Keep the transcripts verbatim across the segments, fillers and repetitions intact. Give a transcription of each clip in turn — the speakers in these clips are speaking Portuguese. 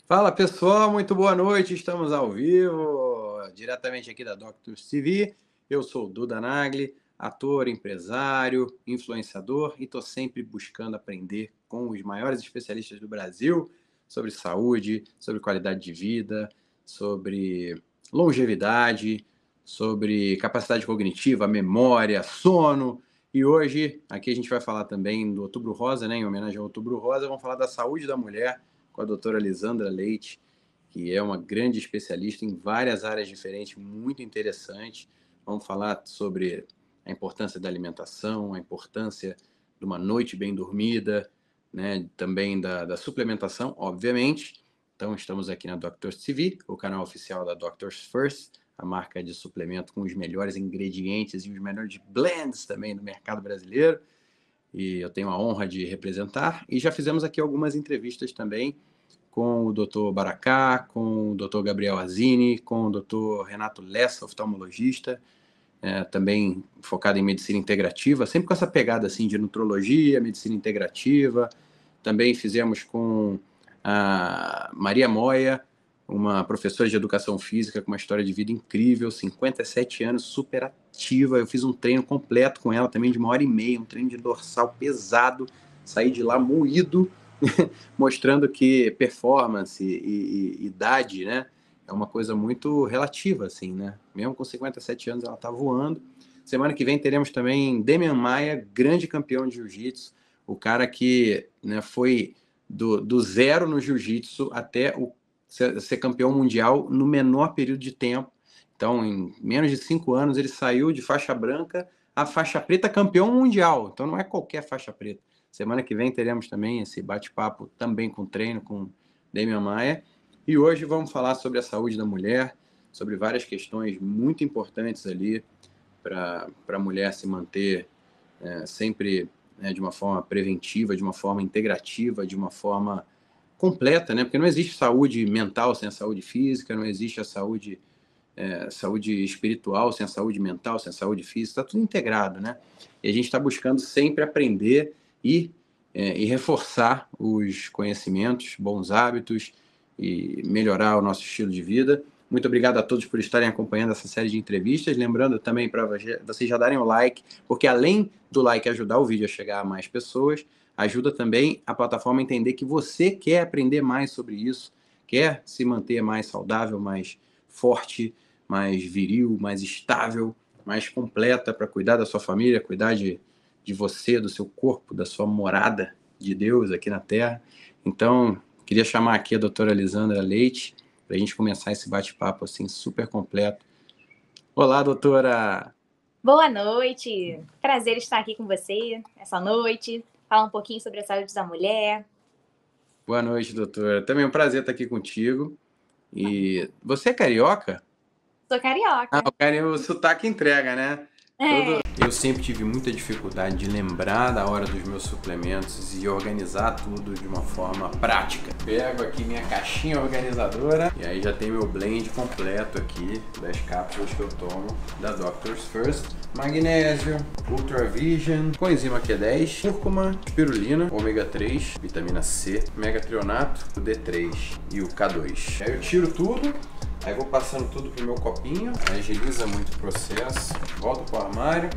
Fala pessoal, muito boa noite, estamos ao vivo, diretamente aqui da Doctors T V. Eu sou o Duda Nagli, ator, empresário, influenciador e estou sempre buscando aprender com os maiores especialistas do Brasil sobre saúde, sobre qualidade de vida, sobre longevidade, sobre capacidade cognitiva, memória, sono. E hoje, aqui a gente vai falar também do Outubro Rosa, né? Em homenagem ao Outubro Rosa, vamos falar da saúde da mulher, com a doutora Lisandra Leite, que é uma grande especialista em várias áreas diferentes, muito interessante. Vamos falar sobre a importância da alimentação, a importância de uma noite bem dormida, né? Também da, da suplementação, obviamente. Então, estamos aqui na Doctors T V, o canal oficial da Doctors First, a marca de suplemento com os melhores ingredientes e os melhores blends também do mercado brasileiro. E eu tenho a honra de representar. E já fizemos aqui algumas entrevistas também com o doutor Baracá, com o doutor Gabriel Azini, com o doutor Renato Lessa, oftalmologista, é, também focado em medicina integrativa, sempre com essa pegada assim de nutrologia, medicina integrativa. Também fizemos com a Maria Moya, uma professora de educação física com uma história de vida incrível, cinquenta e sete anos, super ativa. Eu fiz um treino completo com ela também de uma hora e meia, um treino de dorsal pesado, saí de lá moído, mostrando que performance e, e idade, né, é uma coisa muito relativa, assim, né? Mesmo com cinquenta e sete anos ela tá voando. Semana que vem teremos também Demian Maia, grande campeão de jiu-jitsu, o cara que, né, foi do, do zero no jiu-jitsu até o ser campeão mundial no menor período de tempo. Então, em menos de cinco anos, ele saiu de faixa branca a faixa preta campeão mundial. Então, não é qualquer faixa preta. Semana que vem teremos também esse bate-papo também com treino com Demian Maia. E hoje vamos falar sobre a saúde da mulher, sobre várias questões muito importantes ali para a mulher se manter é, sempre, né, de uma forma preventiva, de uma forma integrativa, de uma forma completa, né? Porque não existe saúde mental sem a saúde física, não existe a saúde, é, saúde espiritual sem a saúde mental, sem a saúde física, está tudo integrado, né? E a gente está buscando sempre aprender e, é, e reforçar os conhecimentos, bons hábitos e melhorar o nosso estilo de vida. Muito obrigado a todos por estarem acompanhando essa série de entrevistas. Lembrando também para vocês já darem o like, porque além do like ajudar o vídeo a chegar a mais pessoas, ajuda também a plataforma a entender que você quer aprender mais sobre isso, quer se manter mais saudável, mais forte, mais viril, mais estável, mais completa para cuidar da sua família, cuidar de, de você, do seu corpo, da sua morada de Deus aqui na Terra. Então, queria chamar aqui a doutora Lisandra Leite para a gente começar esse bate-papo assim super completo. Olá, doutora! Boa noite! Prazer estar aqui com você essa noite, falar um pouquinho sobre a saúde da mulher. Boa noite, doutora. Também é um prazer estar aqui contigo. E você é carioca? Sou carioca. Ah, o, cara, o sotaque entrega, né? É. Todo... Eu sempre tive muita dificuldade de lembrar da hora dos meus suplementos e organizar tudo de uma forma prática. Pego aqui minha caixinha organizadora e aí já tem meu blend completo aqui das cápsulas que eu tomo da Doctors First. Magnésio, Ultra Vision, coenzima Q dez, cúrcuma, espirulina, ômega três, vitamina C, megatrionato, o D três e o K dois. Aí eu tiro tudo. Aí vou passando tudo pro meu copinho, agiliza muito o processo, volto pro armário.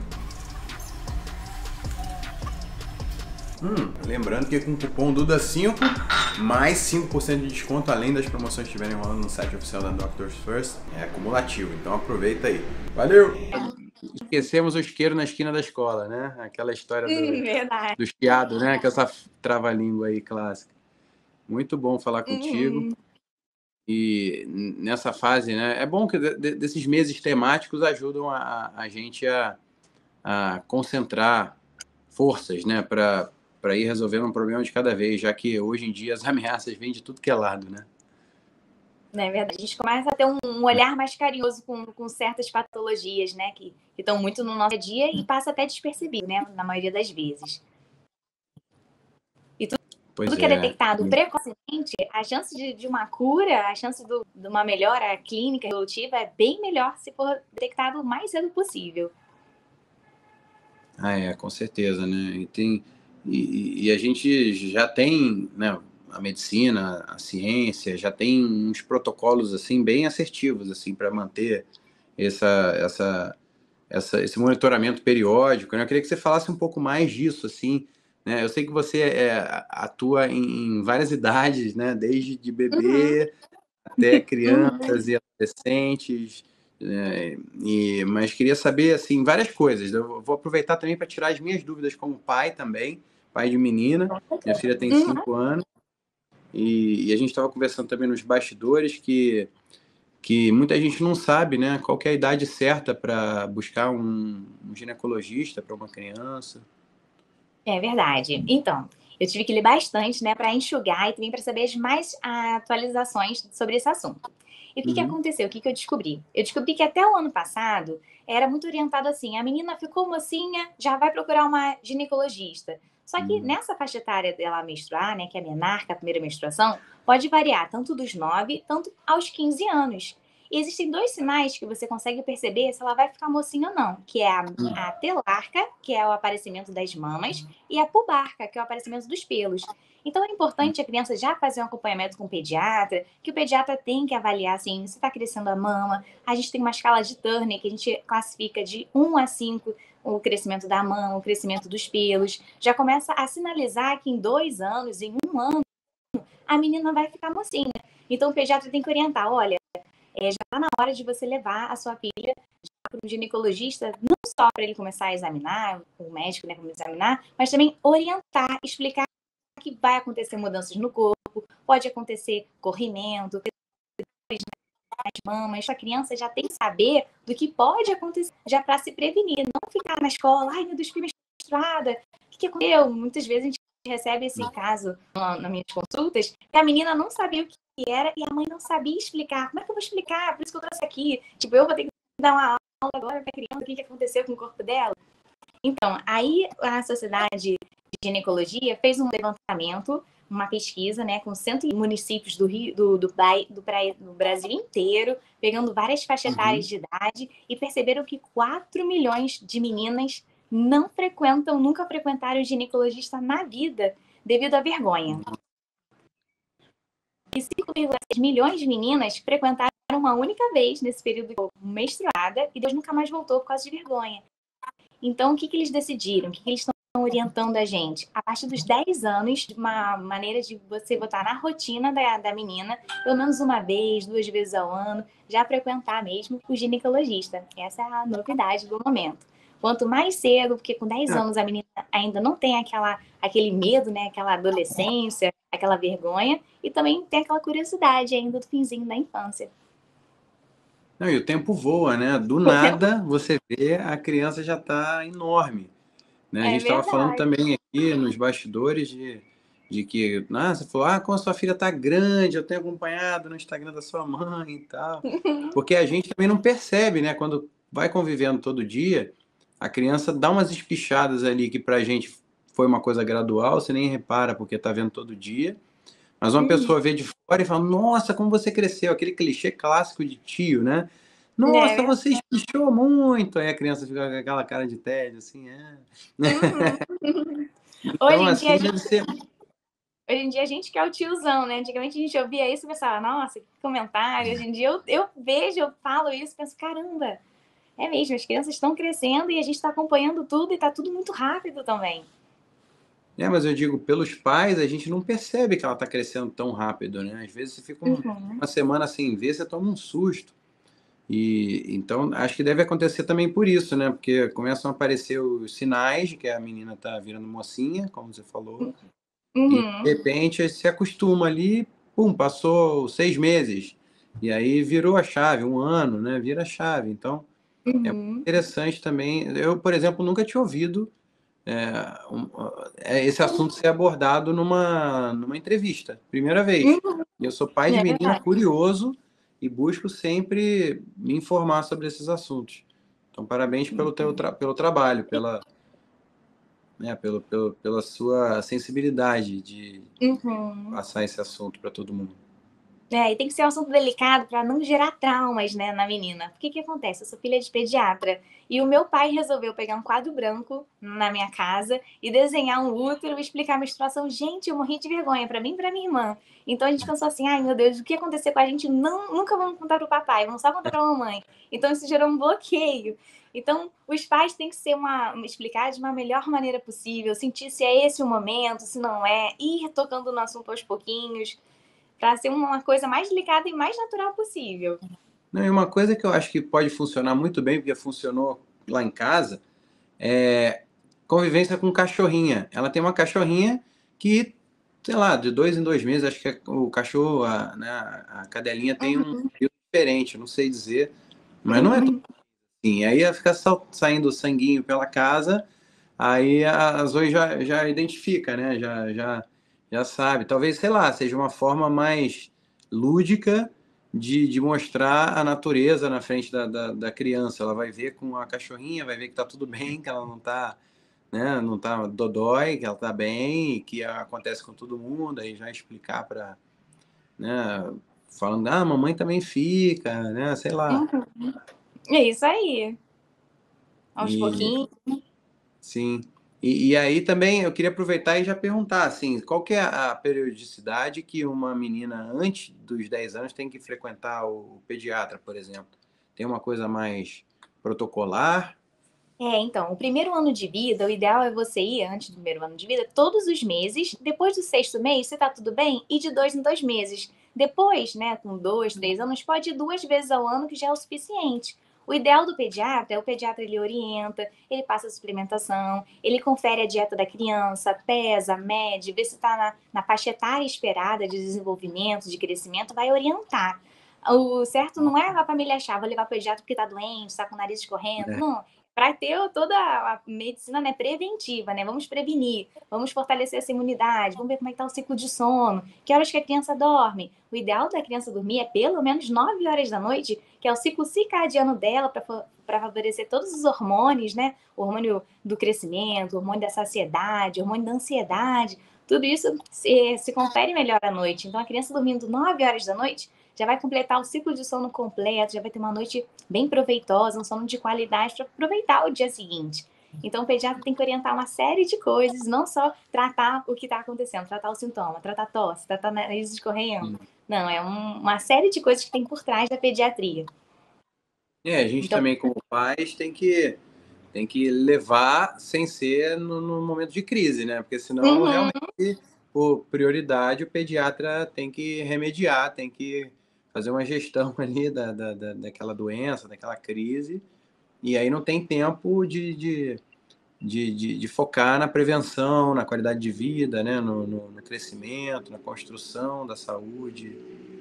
Hum, lembrando que com o cupom Duda cinco, mais cinco por cento de desconto, além das promoções que estiverem rolando no site oficial da Doctors First, é acumulativo, então aproveita aí. Valeu! Esquecemos o isqueiro na esquina da escola, né? Aquela história do, Hum, verdade. do chiado, né? Que essa trava-língua aí clássica. Muito bom falar contigo. Uhum. E nessa fase, né, é bom que de, desses meses temáticos ajudam a, a gente a, a concentrar forças, né, para para ir resolvendo um problema de cada vez, já que hoje em dia as ameaças vêm de tudo que é lado, né? Não é verdade. A gente começa a ter um, um olhar mais carinhoso com, com certas patologias, né, que estão muito no nosso dia e passa até despercebido, né, na maioria das vezes. E tudo, tudo que é, é detectado precocemente, a chance de, de uma cura, a chance do, de uma melhora clínica resolutiva é bem melhor se for detectado o mais cedo possível. Ah, é, com certeza, né? E, tem, e, e a gente já tem, né, a medicina, a ciência, já tem uns protocolos assim bem assertivos assim para manter essa, essa, essa, esse monitoramento periódico, né? Eu queria que você falasse um pouco mais disso, assim, né? Eu sei que você é, atua em, em várias idades, né? Desde de Uhum, bebê até uhum. crianças e adolescentes, né? E, mas queria saber, assim, várias coisas. Eu vou aproveitar também para tirar as minhas dúvidas como pai também, pai de menina. Minha filha tem Uhum. cinco anos. E, e a gente estava conversando também nos bastidores que, que muita gente não sabe, né, qual que é a idade certa para buscar um, um ginecologista para uma criança. É verdade. Então, eu tive que ler bastante, né, para enxugar e também para saber as mais atualizações sobre esse assunto. E o que, que Uhum. aconteceu? O que, que eu descobri? Eu descobri que até o ano passado era muito orientado assim: a menina ficou mocinha, já vai procurar uma ginecologista. Só que Uhum. nessa faixa etária dela menstruar, né, que é a menarca, a primeira menstruação, pode variar tanto dos nove, tanto aos quinze anos. E existem dois sinais que você consegue perceber se ela vai ficar mocinha ou não, que é a, a telarca, que é o aparecimento das mamas, e a pubarca, que é o aparecimento dos pelos. Então é importante a criança já fazer um acompanhamento com o pediatra, que o pediatra tem que avaliar assim, se está crescendo a mama. A gente tem uma escala de Turner que a gente classifica de um a cinco o crescimento da mama, o crescimento dos pelos. Já começa a sinalizar que em dois anos, em um ano, a menina vai ficar mocinha. Então o pediatra tem que orientar, olha, é, já está na hora de você levar a sua filha para um ginecologista, não só para ele começar a examinar, o médico, né, começar a examinar, mas também orientar, explicar que vai acontecer mudanças no corpo, pode acontecer corrimento, as mamas, a criança já tem que saber do que pode acontecer, já para se prevenir, não ficar na escola, ai meu Deus, fiquei menstruada, o que, que aconteceu? Muitas vezes a gente recebe esse caso nas minhas consultas, que a menina não sabia o que era e a mãe não sabia explicar. Como é que eu vou explicar? Por isso que eu trouxe aqui. Tipo, eu vou ter que dar uma aula agora para a criança, o que, que aconteceu com o corpo dela. Então, aí a Sociedade de Ginecologia fez um levantamento, uma pesquisa, né, com cem municípios do, Rio, do, do, do, do Brasil inteiro, pegando várias faixas etárias Uhum. de idade, e perceberam que quatro milhões de meninas não frequentam, nunca frequentaram o ginecologista na vida, devido à vergonha. E cinco vírgula seis milhões de meninas frequentaram uma única vez nesse período menstruada, e Deus nunca mais voltou por causa de vergonha. Então, o que, que eles decidiram? O que, que eles estão orientando a gente? A partir dos dez anos, uma maneira de você botar na rotina da, da menina, pelo menos uma vez, duas vezes ao ano, já frequentar mesmo o ginecologista. Essa é a novidade do momento. Quanto mais cedo, porque com dez anos a menina ainda não tem aquela, aquele medo, né? Aquela adolescência, aquela vergonha, e também tem aquela curiosidade ainda do finzinho da infância. Não, e o tempo voa, né? Do O tempo nada você vê a criança já está enorme, né? A é gente estava falando verdade. também aqui nos bastidores de, de que, ah, você falou, ah, como a sua filha está grande, eu tenho acompanhado no Instagram da sua mãe e tal. Porque a gente também não percebe, né? Quando vai convivendo todo dia, a criança dá umas espichadas ali que pra gente foi uma coisa gradual, você nem repara porque tá vendo todo dia. Mas uma Uhum. pessoa vê de fora e fala, nossa, como você cresceu, aquele clichê clássico de tio, né? É Nossa, verdade. você espichou muito. Aí a criança fica com aquela cara de tédio, assim, é. Uhum. Hoje Então, em dia, a assim, gente, deve ser. hoje em dia a gente que é o tiozão, né? Antigamente a gente ouvia isso e pensava, nossa, que comentário. Hoje em dia eu, eu vejo, eu falo isso e penso, caramba, é mesmo, as crianças estão crescendo e a gente está acompanhando tudo e está tudo muito rápido também. É, mas eu digo, pelos pais, a gente não percebe que ela está crescendo tão rápido, né? Às vezes você fica um- Uhum. uma semana sem ver, você toma um susto. E então acho que deve acontecer também por isso, né? Porque começam a aparecer os sinais de que a menina tá virando mocinha, como você falou, e de Uhum. repente se acostuma ali, pum, passou seis meses, e aí virou a chave, um ano, né? Vira a chave. Então é muito Uhum. interessante também. Eu, por exemplo, nunca tinha ouvido é, um, é, esse assunto ser abordado numa, numa entrevista, primeira vez. Uhum. E eu sou pai de É menina verdade. curioso e busco sempre me informar sobre esses assuntos. Então, parabéns pelo teu tra pelo trabalho, pela, né, pelo, pelo, pela sua sensibilidade de Uhum. passar esse assunto para todo mundo. É, e tem que ser um assunto delicado para não gerar traumas, né, na menina. O que que acontece? Eu sou filha de pediatra e o meu pai resolveu pegar um quadro branco na minha casa e desenhar um útero e explicar a menstruação. Gente, eu morri de vergonha para mim e para minha irmã. Então a gente pensou assim, ai meu Deus, o que aconteceu com a gente? Não, nunca vamos contar pro papai, vamos só contar pra mamãe. Então isso gerou um bloqueio. Então os pais têm que ser uma, explicar de uma melhor maneira possível, sentir se é esse o momento, se não é, ir tocando no assunto aos pouquinhos para ser uma coisa mais delicada e mais natural possível. Não, e uma coisa que eu acho que pode funcionar muito bem, porque funcionou lá em casa, é convivência com cachorrinha. Ela tem uma cachorrinha que, sei lá, de dois em dois meses, acho que o cachorro, a, né, a cadelinha tem um Uhum. período diferente, não sei dizer, mas não é tão assim. Aí ela fica só saindo sanguinho pela casa, aí a Zoe já, já identifica, né? Já, já, já sabe. Talvez, sei lá, seja uma forma mais lúdica de, de mostrar a natureza na frente da, da, da criança. Ela vai ver com a cachorrinha, vai ver que tá tudo bem, que ela não tá, né, não tá dodói, que ela tá bem, que acontece com todo mundo, aí já explicar para, né, falando, ah, a mamãe também fica, né, sei lá. Uhum. É isso aí. Aos E pouquinhos. sim. E, e aí também eu queria aproveitar e já perguntar, assim, qual que é a periodicidade que uma menina antes dos dez anos tem que frequentar o pediatra, por exemplo? Tem uma coisa mais protocolar? É, então, o primeiro ano de vida, o ideal é você ir antes do primeiro ano de vida todos os meses. Depois do sexto mês, se tá tudo bem, e de dois em dois meses. Depois, né, com dois, três anos, pode ir duas vezes ao ano, que já é o suficiente. O ideal do pediatra é o pediatra ele orienta, ele passa a suplementação, ele confere a dieta da criança, pesa, mede, vê se está na, na faixa etária esperada de desenvolvimento, de crescimento, vai orientar. O certo não é a família achar, vou levar o pediatra porque está doente, está com o nariz escorrendo. É. Não, para ter toda a medicina, né, preventiva, né? Vamos prevenir, vamos fortalecer essa imunidade, vamos ver como é que tá o ciclo de sono, que horas que a criança dorme. O ideal da criança dormir é pelo menos nove horas da noite, que é o ciclo circadiano dela, para favorecer todos os hormônios, né? O hormônio do crescimento, o hormônio da saciedade, o hormônio da ansiedade, tudo isso se, se confere melhor à noite. Então, a criança dormindo nove horas da noite já vai completar o ciclo de sono completo, já vai ter uma noite bem proveitosa, um sono de qualidade para aproveitar o dia seguinte. Então, o pediatra tem que orientar uma série de coisas, não só tratar o que está acontecendo, tratar o sintoma, tratar tosse, tratar nariz escorrendo. Não, é um, uma série de coisas que tem por trás da pediatria. É, a gente Então, também, como pais, tem que, tem que levar sem ser no, no momento de crise, né? Porque senão, uhum, realmente, por prioridade, o pediatra tem que remediar, tem que fazer uma gestão ali da, da, da, daquela doença, daquela crise, e aí não tem tempo de, de, de, de, de focar na prevenção, na qualidade de vida, né? No, no, no crescimento, na construção da saúde.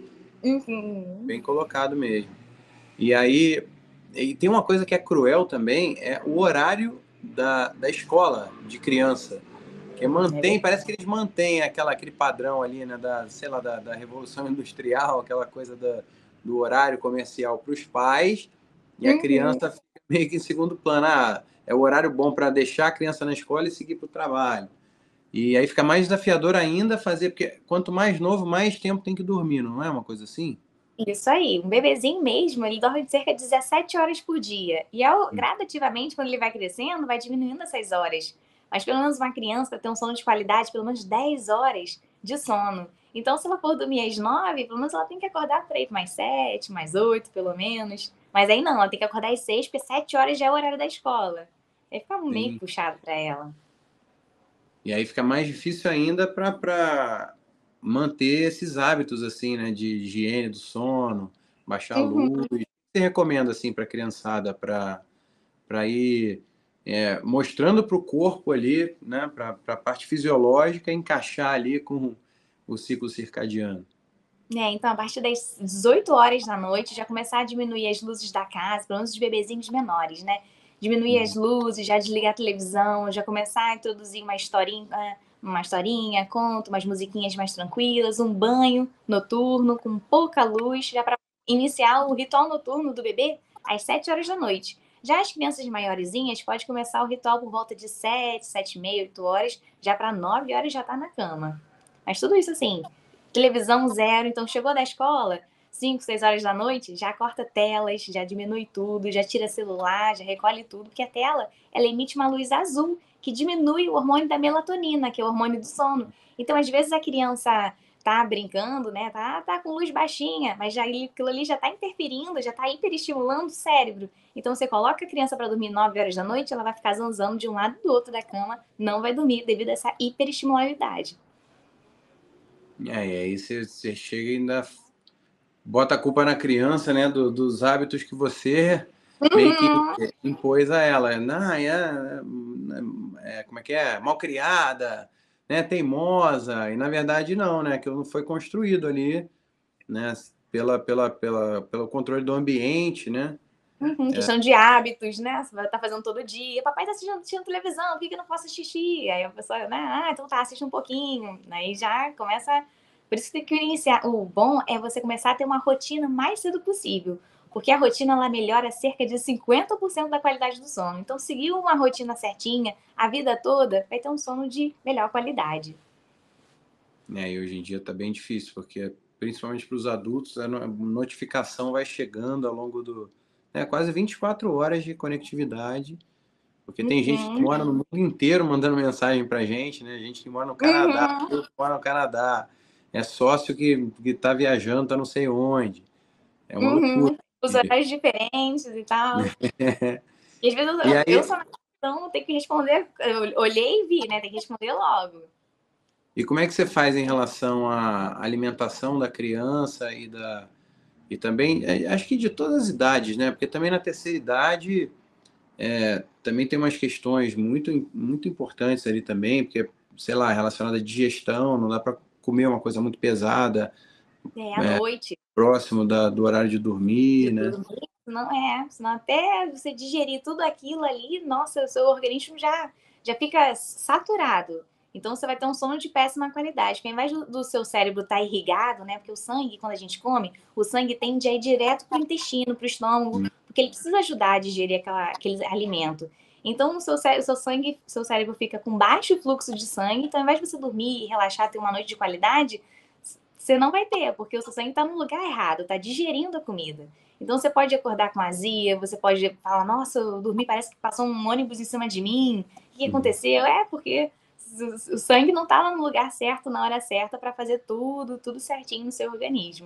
uhum. Bem colocado mesmo. E aí, e tem uma coisa que é cruel também, é o horário da, da escola de criança. Que É mantém, verdade. parece que eles mantêm aquela, aquele padrão ali, né, da, sei lá, da, da Revolução Industrial, aquela coisa da, do horário comercial para os pais, e a Uhum. criança fica meio que em segundo plano. Ah, é o horário bom para deixar a criança na escola e seguir para o trabalho. E aí fica mais desafiador ainda fazer, porque quanto mais novo, mais tempo tem que dormir, não é uma coisa assim? Isso aí, um bebezinho mesmo, ele dorme de cerca de dezessete horas por dia. E ao, gradativamente, quando ele vai crescendo, vai diminuindo essas horas. Mas pelo menos uma criança, para ter um sono de qualidade, pelo menos dez horas de sono. Então, se ela for dormir às nove, pelo menos ela tem que acordar para ir mais sete, mais oito, pelo menos. Mas aí não, ela tem que acordar às seis, porque sete horas já é o horário da escola. Aí fica meio Sim. puxado para ela. E aí fica mais difícil ainda para manter esses hábitos assim, né, de higiene do sono, baixar a Uhum. luz. O que você recomenda assim para a criançada para para ir é, mostrando para o corpo ali, né, para a parte fisiológica encaixar ali com o ciclo circadiano? É, então, a partir das dezoito horas da noite, já começar a diminuir as luzes da casa, pelo menos os bebezinhos menores, né? Diminuir as Uhum. luzes, já desligar a televisão, já começar a introduzir uma historinha, uma historinha, conto, umas musiquinhas mais tranquilas, um banho noturno com pouca luz, já para iniciar o ritual noturno do bebê às sete horas da noite. Já as crianças maiorzinhas pode começar o ritual por volta de sete, sete e meia, oito horas, já para nove horas já tá na cama. Mas tudo isso assim, Televisão zero, então chegou da escola, cinco, seis horas da noite, já corta telas, já diminui tudo, já tira celular, já recolhe tudo, porque a tela, ela emite uma luz azul, que diminui o hormônio da melatonina, que é o hormônio do sono. Então, às vezes, a criança tá brincando, né, tá, tá com luz baixinha, mas já, aquilo ali já tá interferindo, já tá hiperestimulando o cérebro. Então, você coloca a criança para dormir nove horas da noite, ela vai ficar zanzando de um lado e do outro da cama, não vai dormir devido a essa hiperestimularidade. É, e aí você, você chega e ainda bota a culpa na criança, né, do, dos hábitos que você meio que Uhum. impôs a ela. Não, é, é, como é que é? Malcriada, né, teimosa. E na verdade não, né, aquilo não foi construído ali, né, pela, pela, pela, pelo controle do ambiente, né? Uhum, questão de hábitos, né? Você vai estar fazendo todo dia. Papai tá assistindo, assistindo televisão, por que, que eu não posso assistir? Aí a pessoa, né? Ah, então tá, assiste um pouquinho. Aí já começa. Por isso que tem que iniciar. O bom é você começar a ter uma rotina o mais cedo possível. Porque a rotina ela melhora cerca de cinquenta por cento da qualidade do sono. Então, seguir uma rotina certinha a vida toda, vai ter um sono de melhor qualidade. É, e hoje em dia tá bem difícil, porque principalmente para os adultos, a notificação vai chegando ao longo do, né, quase vinte e quatro horas de conectividade. Porque tem gente que Uhum. mora no mundo inteiro mandando mensagem pra gente, né? Gente que mora no Canadá, Uhum. que mora no Canadá. É sócio que, que tá viajando, tá não sei onde. É uma loucura. Uhum. Os horários diferentes e tal. E às vezes E eu, eu aí, sou na questão, tenho que responder, eu olhei e vi, né? Tem que responder logo. e como é que você faz em relação à alimentação da criança e da e também é, acho que de todas as idades, né? Porque também na terceira idade é, também tem umas questões muito muito importantes ali também, porque sei lá, relacionada à digestão, não dá para comer uma coisa muito pesada É, à noite, próximo da, do horário de de dormir, né? dormir, não é, senão até você digerir tudo aquilo ali, nossa, o seu organismo já, já fica saturado. Então você vai ter um sono de péssima qualidade, porque ao invés do, do seu cérebro estar irrigado, né? Porque o sangue, quando a gente come, o sangue tende a ir direto para o intestino, para o estômago, porque ele precisa ajudar a digerir aquela, aquele alimento. Então, o seu, o seu sangue, seu cérebro fica com baixo fluxo de sangue. Então, ao invés de você dormir e relaxar, ter uma noite de qualidade, você não vai ter, porque o seu sangue está no lugar errado, está digerindo a comida. Então você pode acordar com azia, você pode falar, nossa, eu dormi, parece que passou um ônibus em cima de mim. O que aconteceu? É porque o sangue não estava no lugar certo, na hora certa, para fazer tudo, tudo certinho no seu organismo.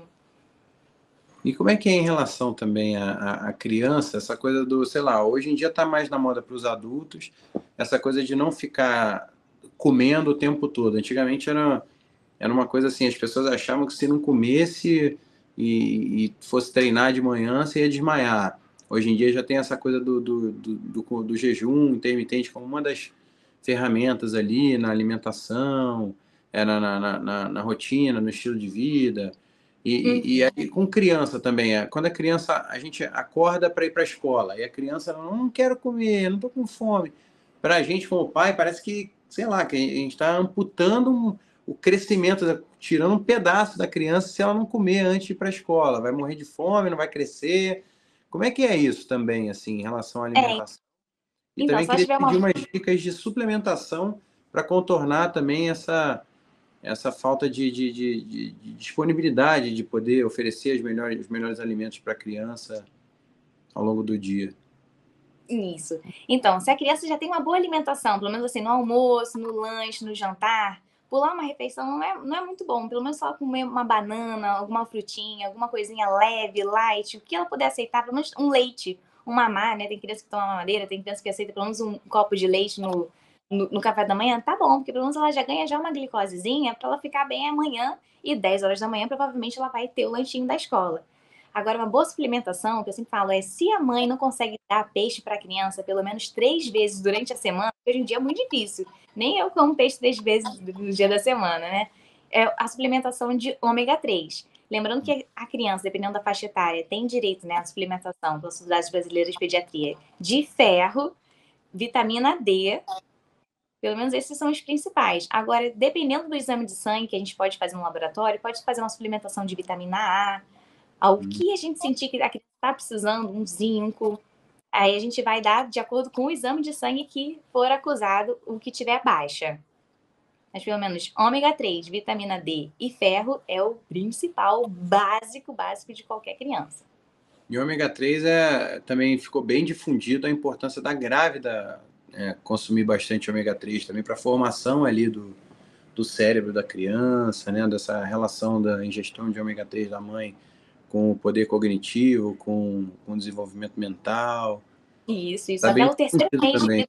E como é que é em relação também à, à criança, essa coisa do, sei lá, hoje em dia está mais na moda para os adultos, essa coisa de não ficar comendo o tempo todo. Antigamente era, era uma coisa assim, as pessoas achavam que se não comesse e, e fosse treinar de manhã, você ia desmaiar. Hoje em dia já tem essa coisa do, do, do, do, do jejum intermitente como uma das ferramentas ali na alimentação, é, na, na, na, na rotina, no estilo de vida. E, e, e Uhum. aí com criança também, é, quando a criança, a gente acorda para ir para a escola, e a criança não, não quero comer, não estou com fome. Para a gente, como pai, parece que, sei lá, que a gente está amputando um, o crescimento, tirando um pedaço da criança se ela não comer antes de ir para a escola. Vai morrer de fome, não vai crescer. Como é que é isso também, assim, em relação à É, alimentação? E então, também se ela queria tiver pedir uma. umas dicas de suplementação para contornar também essa, essa falta de, de, de, de, de disponibilidade de poder oferecer os melhores, os melhores alimentos para a criança ao longo do dia. Isso. Então, se a criança já tem uma boa alimentação, pelo menos assim, no almoço, no lanche, no jantar, pular uma refeição não é, não é muito bom. Pelo menos só comer uma banana, alguma frutinha, alguma coisinha leve, light, o que ela puder aceitar, pelo menos um leite, um mamar, né? Tem criança que toma mamadeira, tem criança que aceita pelo menos um copo de leite no, no, no café da manhã, tá bom, porque pelo menos ela já ganha já uma glicosezinha para ela ficar bem amanhã e dez horas da manhã provavelmente ela vai ter o lanchinho da escola. Agora, uma boa suplementação, que eu sempre falo, é se a mãe não consegue dar peixe para a criança pelo menos três vezes durante a semana, hoje em dia é muito difícil. Nem eu como peixe três vezes no dia da semana, né? É a suplementação de ômega três. Lembrando que a criança, dependendo da faixa etária, tem direito, né, à suplementação pelas Sociedades Brasileiras de Pediatria de ferro, vitamina D, pelo menos esses são os principais. Agora, dependendo do exame de sangue que a gente pode fazer no laboratório, pode fazer uma suplementação de vitamina A, ao que a gente sentir que a criança está precisando, um zinco, aí a gente vai dar de acordo com o exame de sangue que for acusado, o que tiver baixa. Mas pelo menos ômega três, vitamina D e ferro é o principal, básico, básico de qualquer criança. E ômega três é, também ficou bem difundido a importância da grávida é, consumir bastante ômega três também para a formação ali do, do cérebro da criança, né? Dessa relação da ingestão de ômega três da mãe com o poder cognitivo, com, com o desenvolvimento mental. Isso, isso. Tá Até bem o terceiro difundido mês de também. vida,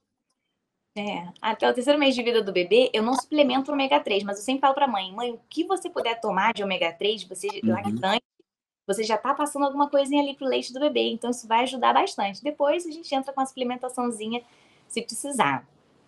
é, até o terceiro mês de vida do bebê, eu não suplemento ômega três, mas eu sempre falo pra mãe, mãe, o que você puder tomar de ômega três, você Uhum. lactante, você já tá passando alguma coisinha ali pro leite do bebê, então isso vai ajudar bastante. Depois a gente entra com a suplementaçãozinha se precisar.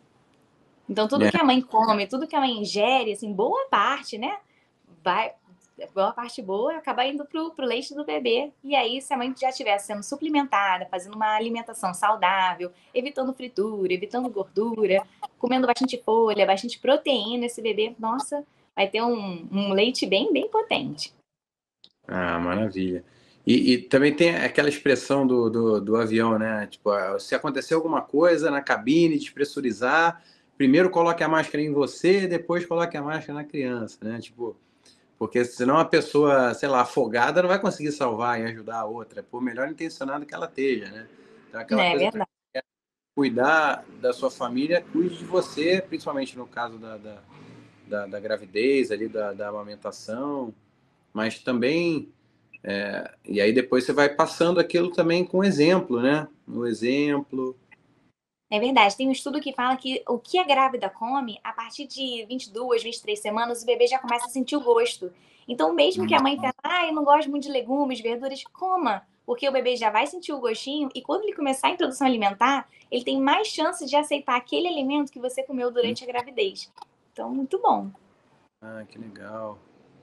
Então tudo É. que a mãe come, tudo que a mãe ingere, assim, boa parte, né, vai, boa parte boa acaba indo pro, pro leite do bebê. E aí, se a mãe já estiver sendo suplementada, fazendo uma alimentação saudável, evitando fritura, evitando gordura, comendo bastante folha, bastante proteína, esse bebê, nossa, vai ter um, um leite bem, bem potente. Ah, maravilha. E, e também tem aquela expressão do, do, do avião, né? Tipo, ah, se acontecer alguma coisa na cabine, despressurizar, primeiro coloque a máscara em você, depois coloque a máscara na criança, né? Tipo, porque senão a pessoa, sei lá, afogada não vai conseguir salvar e ajudar a outra, por melhor intencionado que ela esteja, né? Então, aquela É coisa verdade. é cuidar da sua família, cuide de você, principalmente no caso da, da, da, da gravidez, ali, da, da amamentação, mas também é, e aí depois você vai passando aquilo também com exemplo, né? No exemplo. É verdade. Tem um estudo que fala que o que a grávida come, a partir de vinte e duas, vinte e três semanas, o bebê já começa a sentir o gosto. Então, mesmo que a mãe fale, ah, eu não gosto muito de legumes, verduras, coma, porque o bebê já vai sentir o gostinho e quando ele começar a introdução alimentar, ele tem mais chances de aceitar aquele alimento que você comeu durante a gravidez. Então, muito bom. Ah, que legal.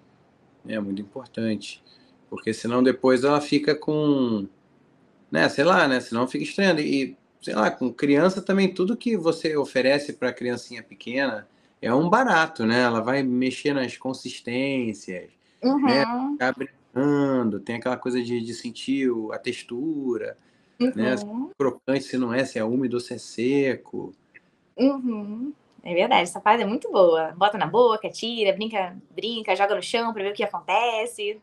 É muito importante. Porque senão depois ela fica com, né, sei lá, né? Senão fica estranho. E, sei lá, com criança também, tudo que você oferece para criancinha pequena é um barato, né? Ela vai mexer nas consistências, né? Uhum, Ficar brincando, tem aquela coisa de, de sentir o- a textura, né? Se uhum, é crocante, se não é, se é úmido ou se é seco. uhum. É verdade, essa fase é muito boa. Bota na boca, tira, brinca, brinca, joga no chão pra ver o que acontece.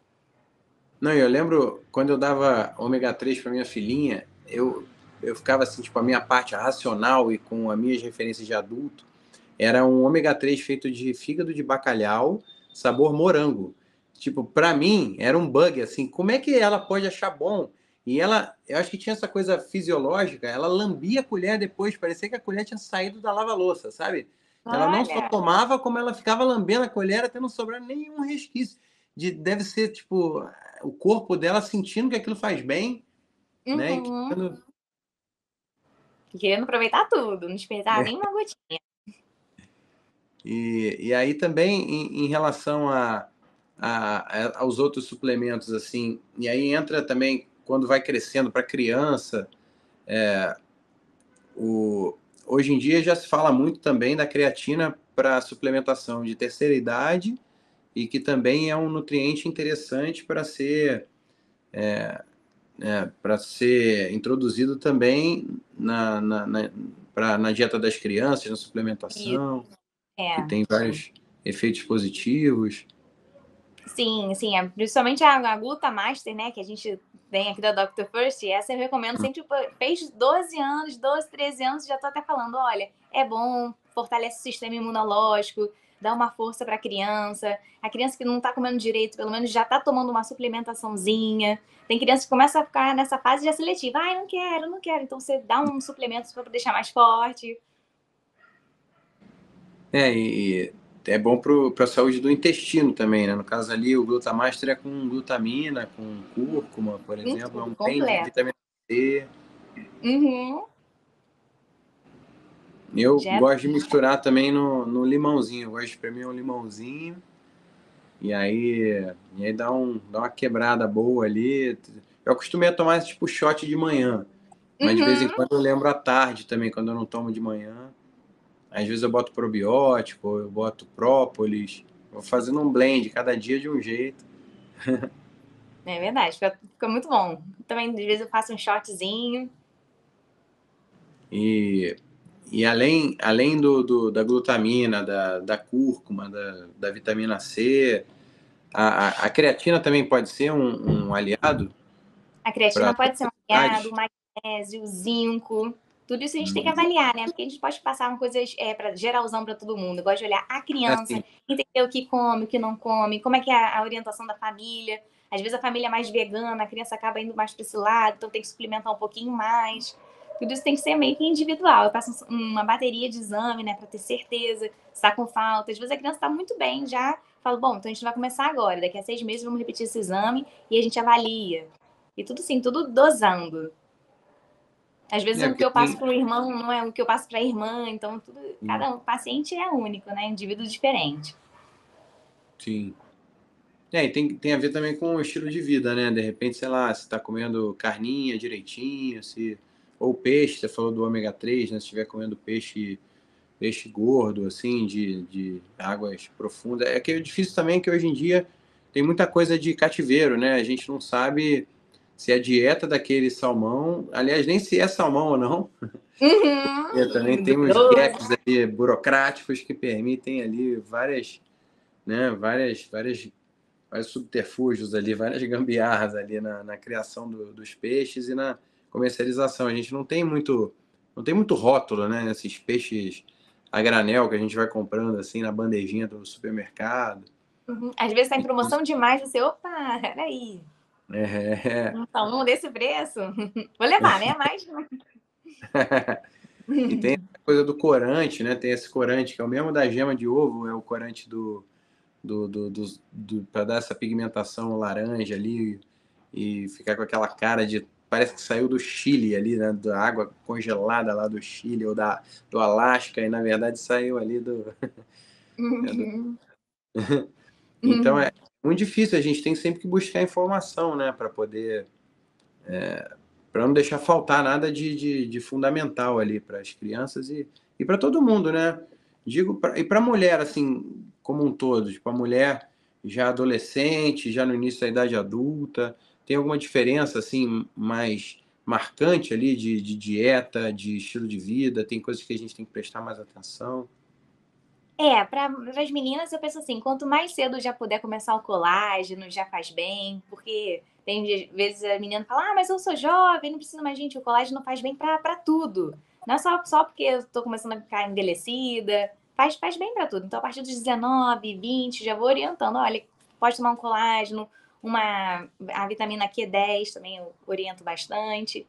Não, eu lembro quando eu dava ômega três para minha filhinha, eu, eu ficava assim, tipo, a minha parte racional e com as minhas referências de adulto, era um ômega três feito de fígado de bacalhau, sabor morango. Tipo, para mim, era um bug, assim, como é que ela pode achar bom? E ela, eu acho que tinha essa coisa fisiológica, ela lambia a colher depois, parecia que a colher tinha saído da lava-louça, sabe? Ela não só Olha. tomava, como ela ficava lambendo a colher até não sobrar nenhum resquício. De, deve ser, tipo, o corpo dela sentindo que aquilo faz bem, né? E, Uhum. querendo- Querendo aproveitar tudo, não desperdiçar é. nem uma gotinha. E, e aí também em, em relação a, a, a- aos outros suplementos, assim, e aí entra também quando vai crescendo para criança, o, hoje em dia já se fala muito também da creatina para suplementação de terceira idade e que também é um nutriente interessante para ser é, para ser introduzido também na, na, na, pra, na dieta das crianças, na Isso, suplementação, que é. tem vários efeitos positivos. Sim, sim, é, principalmente a, a Gluta Master, né, que a gente tem aqui da doutor First, essa eu recomendo sempre, pô, fez doze anos, doze, treze anos, já tô até falando, olha, é bom, fortalece o sistema imunológico, dá uma força para a criança, a criança que não tá comendo direito, pelo menos já tá tomando uma suplementaçãozinha, tem criança que começa a ficar nessa fase já seletiva, ai, não quero, não quero, então você dá um suplemento para deixar mais forte. É, e é bom para a saúde do intestino também, né? No caso ali, o glutamaster é com glutamina, com cúrcuma, por Um exemplo, é tudo um blend de completo. vitamina C. Uhum. Eu Já gosto de misturar também no, no limãozinho, eu gosto de espremer um limãozinho e aí, e aí dá, um, dá uma quebrada boa ali. Eu acostumei a tomar esse tipo shot de manhã, mas de vez em Uhum. quando eu lembro à tarde também, quando eu não tomo de manhã. Às vezes eu boto probiótico, eu boto própolis, vou fazendo um blend, cada dia de um jeito. É verdade, fica, fica muito bom. Também, às vezes, eu faço um shotzinho. E, e além, além do, do, da glutamina, da, da cúrcuma, da, da vitamina C, a, a, a creatina também pode ser um, um aliado? A creatina pode ser um aliado, o Atividade? magnésio, o zinco. Tudo isso a gente tem que avaliar, né? Porque a gente pode passar uma coisa é, para geralzão para todo mundo. Eu gosto de olhar a criança, Assim, entender o que come, o que não come, como é que é a, a orientação da família. Às vezes a família é mais vegana, a criança acaba indo mais para esse lado, então tem que suplementar um pouquinho mais. Tudo isso tem que ser meio que individual. Eu passo uma bateria de exame, né, para ter certeza se está com falta. Às vezes a criança está muito bem, já falo, bom, então a gente vai começar agora. Daqui a seis meses vamos repetir esse exame e a gente avalia. E tudo assim, tudo dosando. Às vezes é, o que porque eu passo tem, para o irmão não é o que eu passo para a irmã, então tudo, cada um, paciente é único, né? Indivíduo diferente. sim. É, e tem, tem a ver também com o estilo de vida, né? De repente, sei lá, se tá comendo carninha direitinho, se, ou peixe, você falou do ômega três, né? Se estiver comendo peixe, peixe gordo, assim, de, de águas profundas. É que é difícil também que hoje em dia tem muita coisa de cativeiro, né? A gente não sabe se a dieta daquele salmão, aliás, nem se é salmão ou não. E também Uhum, tem uns duvidoso. gaps ali burocráticos que permitem ali várias, né, várias, várias vários subterfúgios ali, várias gambiarras ali na, na criação do, dos peixes e na comercialização. A gente não tem muito, não tem muito rótulo, né? Nesses peixes a granel que a gente vai comprando assim na bandejinha do supermercado. Uhum. Às vezes tá em promoção demais, você, opa, peraí. É, Então, não desse preço? Vou levar, né? Mais. e tem a coisa do corante, né? Tem esse corante que é o mesmo da gema de ovo, é o corante do, do, do, do, do para dar essa pigmentação laranja ali e ficar com aquela cara de parece que saiu do Chile ali, né, da água congelada lá do Chile ou da do Alasca e na verdade saiu ali do, é do... Uhum. Então é Uhum. muito difícil, a gente tem sempre que buscar informação, né, para poder é, para não deixar faltar nada de, de, de fundamental ali para as crianças e, e para todo mundo, né? Digo pra, e para a mulher assim como um todo, tipo a mulher já adolescente, já no início da idade adulta, tem alguma diferença assim mais marcante ali de, de dieta, de estilo de vida? Tem coisas que a gente tem que prestar mais atenção? É, para as meninas eu penso assim, quanto mais cedo já puder começar o colágeno, já faz bem, porque tem vezes a menina fala, ah, mas eu sou jovem, não preciso mais, gente, o colágeno faz bem para tudo. Não é só, só porque eu tô começando a ficar envelhecida, faz, faz bem para tudo. Então, a partir dos dezenove, vinte, já vou orientando, olha, pode tomar um colágeno, uma, a vitamina Q dez também eu oriento bastante,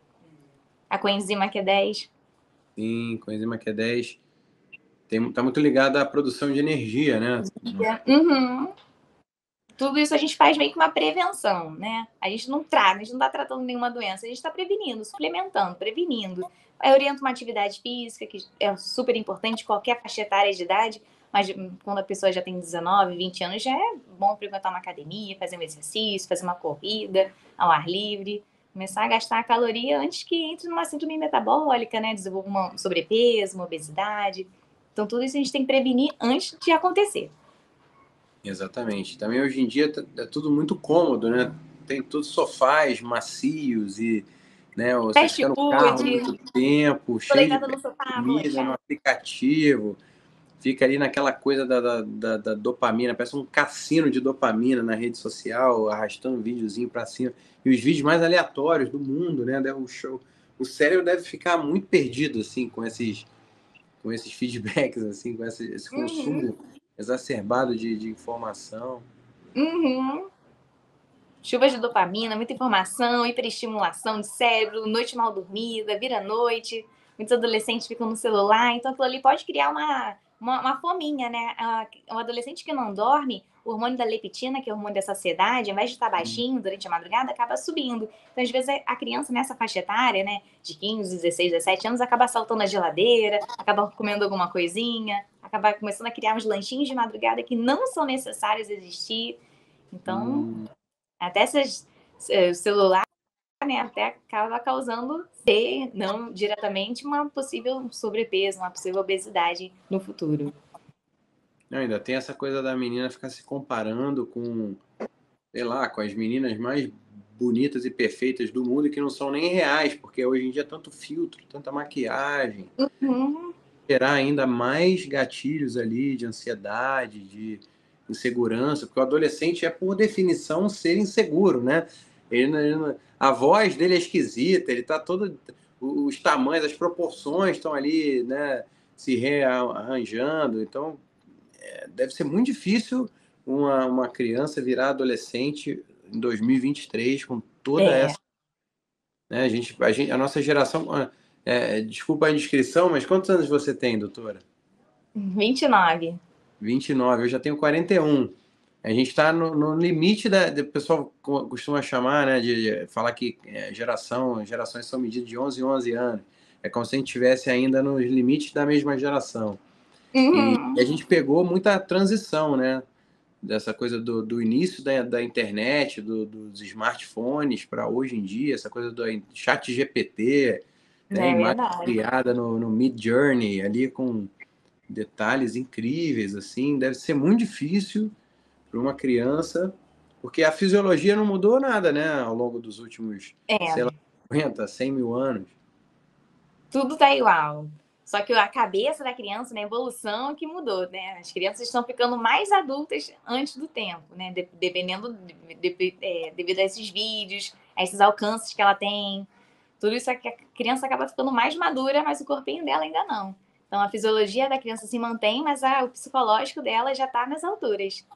a coenzima Q dez. Sim, coenzima Q dez tem, tá muito ligada à produção de energia, né? Uhum. Tudo isso a gente faz meio que uma prevenção, né? A gente não trata, a gente não está tratando nenhuma doença, a gente está prevenindo, suplementando, prevenindo. Eu oriento uma atividade física, que é super importante, qualquer faixa etária de idade, mas quando a pessoa já tem dezenove, vinte anos, já é bom frequentar uma academia, fazer um exercício, fazer uma corrida ao ar livre, começar a gastar a caloria antes que entre numa síndrome metabólica, né? Desenvolva uma sobrepeso, uma obesidade. Então, tudo isso a gente tem que prevenir antes de acontecer. Exatamente. Também hoje em dia é tudo muito cômodo, né? Tem todos sofás macios e, né, você Fast fica no food, carro muito tempo, tô cheio deitada de no sofá, vou comida no relaxar. aplicativo, fica ali naquela coisa da, da, da, da dopamina, parece um cassino de dopamina na rede social, arrastando um videozinho para cima. E os vídeos mais aleatórios do mundo, né? O show, o cérebro deve ficar muito perdido assim com esses com esses feedbacks, assim, com esse, esse Uhum, consumo exacerbado de, de informação. uhum. Chuvas de dopamina, muita informação, hiperestimulação de cérebro, noite mal dormida, vira noite. Muitos adolescentes ficam no celular, então aquilo ali pode criar uma, uma, uma fominha, né? Um adolescente que não dorme, o hormônio da leptina, que é o hormônio da saciedade, ao invés de estar baixinho durante a madrugada, acaba subindo. Então, às vezes, a criança nessa faixa etária, né, de quinze, dezesseis, dezessete anos, acaba saltando a geladeira, acaba comendo alguma coisinha, acaba começando a criar uns lanchinhos de madrugada que não são necessários existir. Então, Hum, até esses, o celular, né, até acaba causando, ser, não diretamente, uma possível sobrepeso, uma possível obesidade no futuro. não, ainda tem essa coisa da menina ficar se comparando com, sei lá, com as meninas mais bonitas e perfeitas do mundo e que não são nem reais, porque hoje em dia é tanto filtro, tanta maquiagem, Uhum. gerar ainda mais gatilhos ali de ansiedade, de insegurança, porque o adolescente é, por definição, um ser inseguro, né? Ele, não- ele não- a voz dele é esquisita, ele tá todo... Os tamanhos, as proporções estão ali, né, se rearranjando, então é, deve ser muito difícil uma, uma criança virar adolescente em dois mil e vinte e três com toda É, essa... Né, a, gente, a, gente, a nossa geração... É, desculpa a indiscrição, mas quantos anos você tem, doutora? vinte e nove. vinte e nove, eu já tenho quarenta e um. A gente está no, no limite da. O pessoal costuma chamar, né, de falar que é, geração, gerações são medidas de onze em onze anos. É como se a gente estivesse ainda nos limites da mesma geração. E Uhum. a gente pegou muita transição, né? Dessa coisa do, do início da, da internet, do, dos smartphones para hoje em dia, essa coisa do chat G P T, né? É Imagem verdade. criada no, no Mid Journey, ali com detalhes incríveis, assim. Deve ser muito difícil para uma criança, porque a fisiologia não mudou nada, né, ao longo dos últimos, sei lá, É, cinquenta, cem mil anos. tudo tá igual. Só que a cabeça da criança, né, a evolução é que mudou, né? As crianças estão ficando mais adultas antes do tempo, né? De- dependendo, de- de- é, devido a esses vídeos, a esses alcances que ela tem. Tudo isso é que a criança acaba ficando mais madura, mas o corpinho dela ainda não. Então a fisiologia da criança se mantém, mas a, o psicológico dela já tá nas alturas.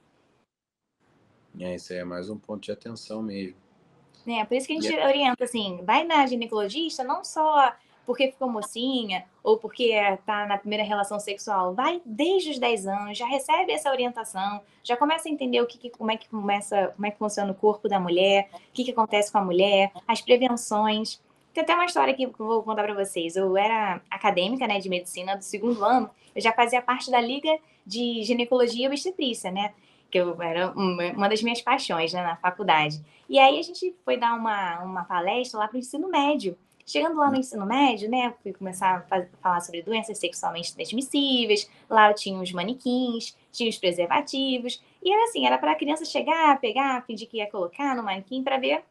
É, isso aí é mais um ponto de atenção mesmo. Né? Por isso que a E gente é- orienta assim, vai na ginecologista não só porque ficou mocinha ou porque tá na primeira relação sexual, vai desde os dez anos, já recebe essa orientação, já começa a entender o que, que como é que começa, como é que funciona o corpo da mulher, o que, que acontece com a mulher, as prevenções. Tem até uma história aqui que eu vou contar para vocês. Eu era acadêmica, né, de medicina do segundo ano, eu já fazia parte da Liga de Ginecologia e Obstetrícia, né? Que eu era uma das minhas paixões, né, na faculdade. E aí a gente foi dar uma, uma palestra lá para o ensino médio. Chegando lá no ensino médio, né, fui começar a falar sobre doenças sexualmente transmissíveis. Lá eu tinha os manequins, tinha os preservativos. E era assim, era para a criança chegar, pegar, fingir que ia colocar no manequim para ver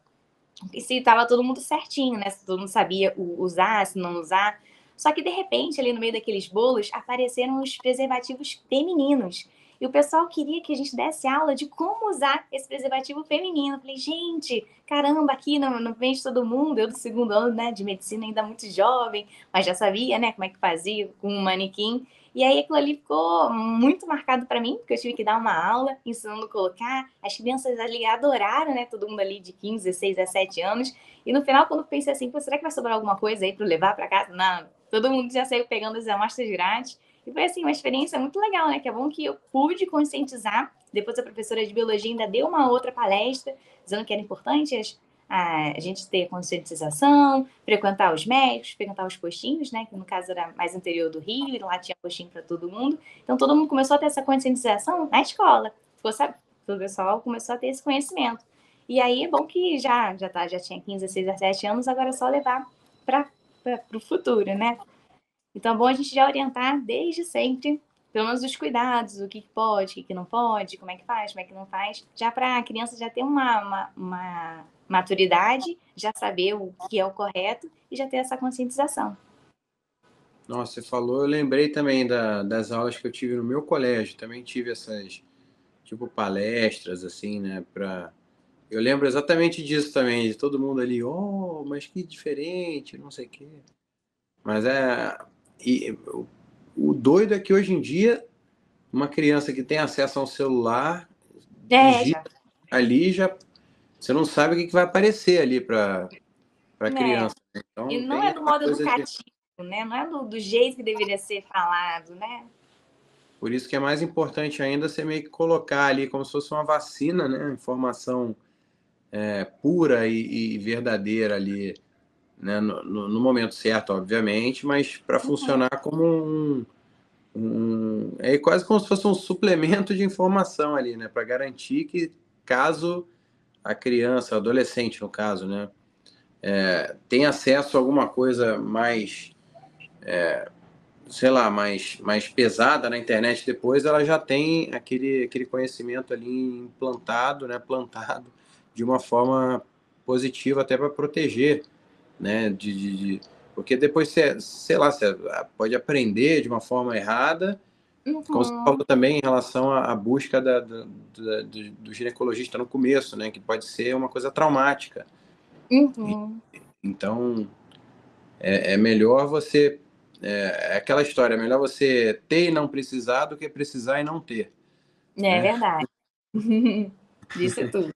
se estava todo mundo certinho, né? Se todo mundo sabia usar, se não usar. Só que de repente, ali no meio daqueles bolos, apareceram os preservativos femininos. E o pessoal queria que a gente desse aula de como usar esse preservativo feminino. Eu falei, gente, caramba, aqui no, no meio de todo mundo, eu do segundo ano, né, de medicina, ainda muito jovem, mas já sabia, né, como é que fazia com um manequim. E aí aquilo ali ficou muito marcado para mim, porque eu tive que dar uma aula ensinando a colocar. As crianças ali adoraram, né? Todo mundo ali de quinze, dezesseis, dezessete anos. E no final, quando eu pensei assim, pô, será que vai sobrar alguma coisa aí para levar para casa? Não, todo mundo já saiu pegando as amostras grátis. E foi assim, uma experiência muito legal, né? Que é bom que eu pude conscientizar. Depois a professora de biologia ainda deu uma outra palestra, dizendo que era importante as, a gente ter conscientização, frequentar os médicos, frequentar os postinhos, né? Que no caso era mais interior do Rio, e lá tinha postinho para todo mundo. Então todo mundo começou a ter essa conscientização na escola. Ficou, sabe? O pessoal começou a ter esse conhecimento. E aí é bom que já já tá, já tinha quinze, dezesseis, dezessete anos, agora é só levar para o futuro, né? Então é bom a gente já orientar desde sempre, pelo menos os cuidados, o que pode, o que não pode, como é que faz, como é que não faz, já para a criança já ter uma, uma, uma maturidade, já saber o que é o correto e já ter essa conscientização. Nossa, você falou, eu lembrei também da, das aulas que eu tive no meu colégio. Também tive essas, tipo, palestras, assim, né, para... Eu lembro exatamente disso também, de todo mundo ali, oh, mas que diferente, não sei o quê. Mas é... E, o, o doido é que hoje em dia, uma criança que tem acesso a um celular, É, já. digita ali, já... Você não sabe o que que vai aparecer ali para para Né? criança, né? E Então não tem é do essa modo coisa de... educativo, né? Não é do, do jeito que deveria ser falado, né? Por isso que é mais importante ainda você meio que colocar ali como se fosse uma vacina, né? Informação é, pura e, e verdadeira ali, né? No, no, no momento certo, obviamente, mas para Uhum. funcionar como um, um... É quase como se fosse um suplemento de informação ali, né? Para garantir que caso a criança, adolescente no caso, né? É, tem acesso a alguma coisa mais... sei lá, mais, mais pesada na internet depois, ela já tem aquele, aquele conhecimento ali implantado, né, plantado de uma forma positivo até para proteger, né? De, de, de... Porque depois você, sei lá, você pode aprender de uma forma errada, como você falou Uhum. também em relação à, à busca da, da, da, do, do ginecologista no começo, né? Que pode ser uma coisa traumática. E, Uhum. então, é, é melhor você... É, é aquela história, é melhor você ter e não precisar do que precisar e não ter, É né? verdade. Disse tudo.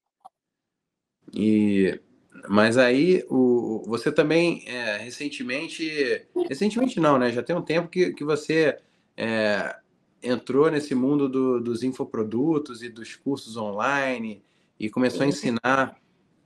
E, mas aí, o, você também, é, recentemente... Recentemente não, né? Já tem um tempo que, que você é, entrou nesse mundo do, dos infoprodutos e dos cursos online e começou a Sim. ensinar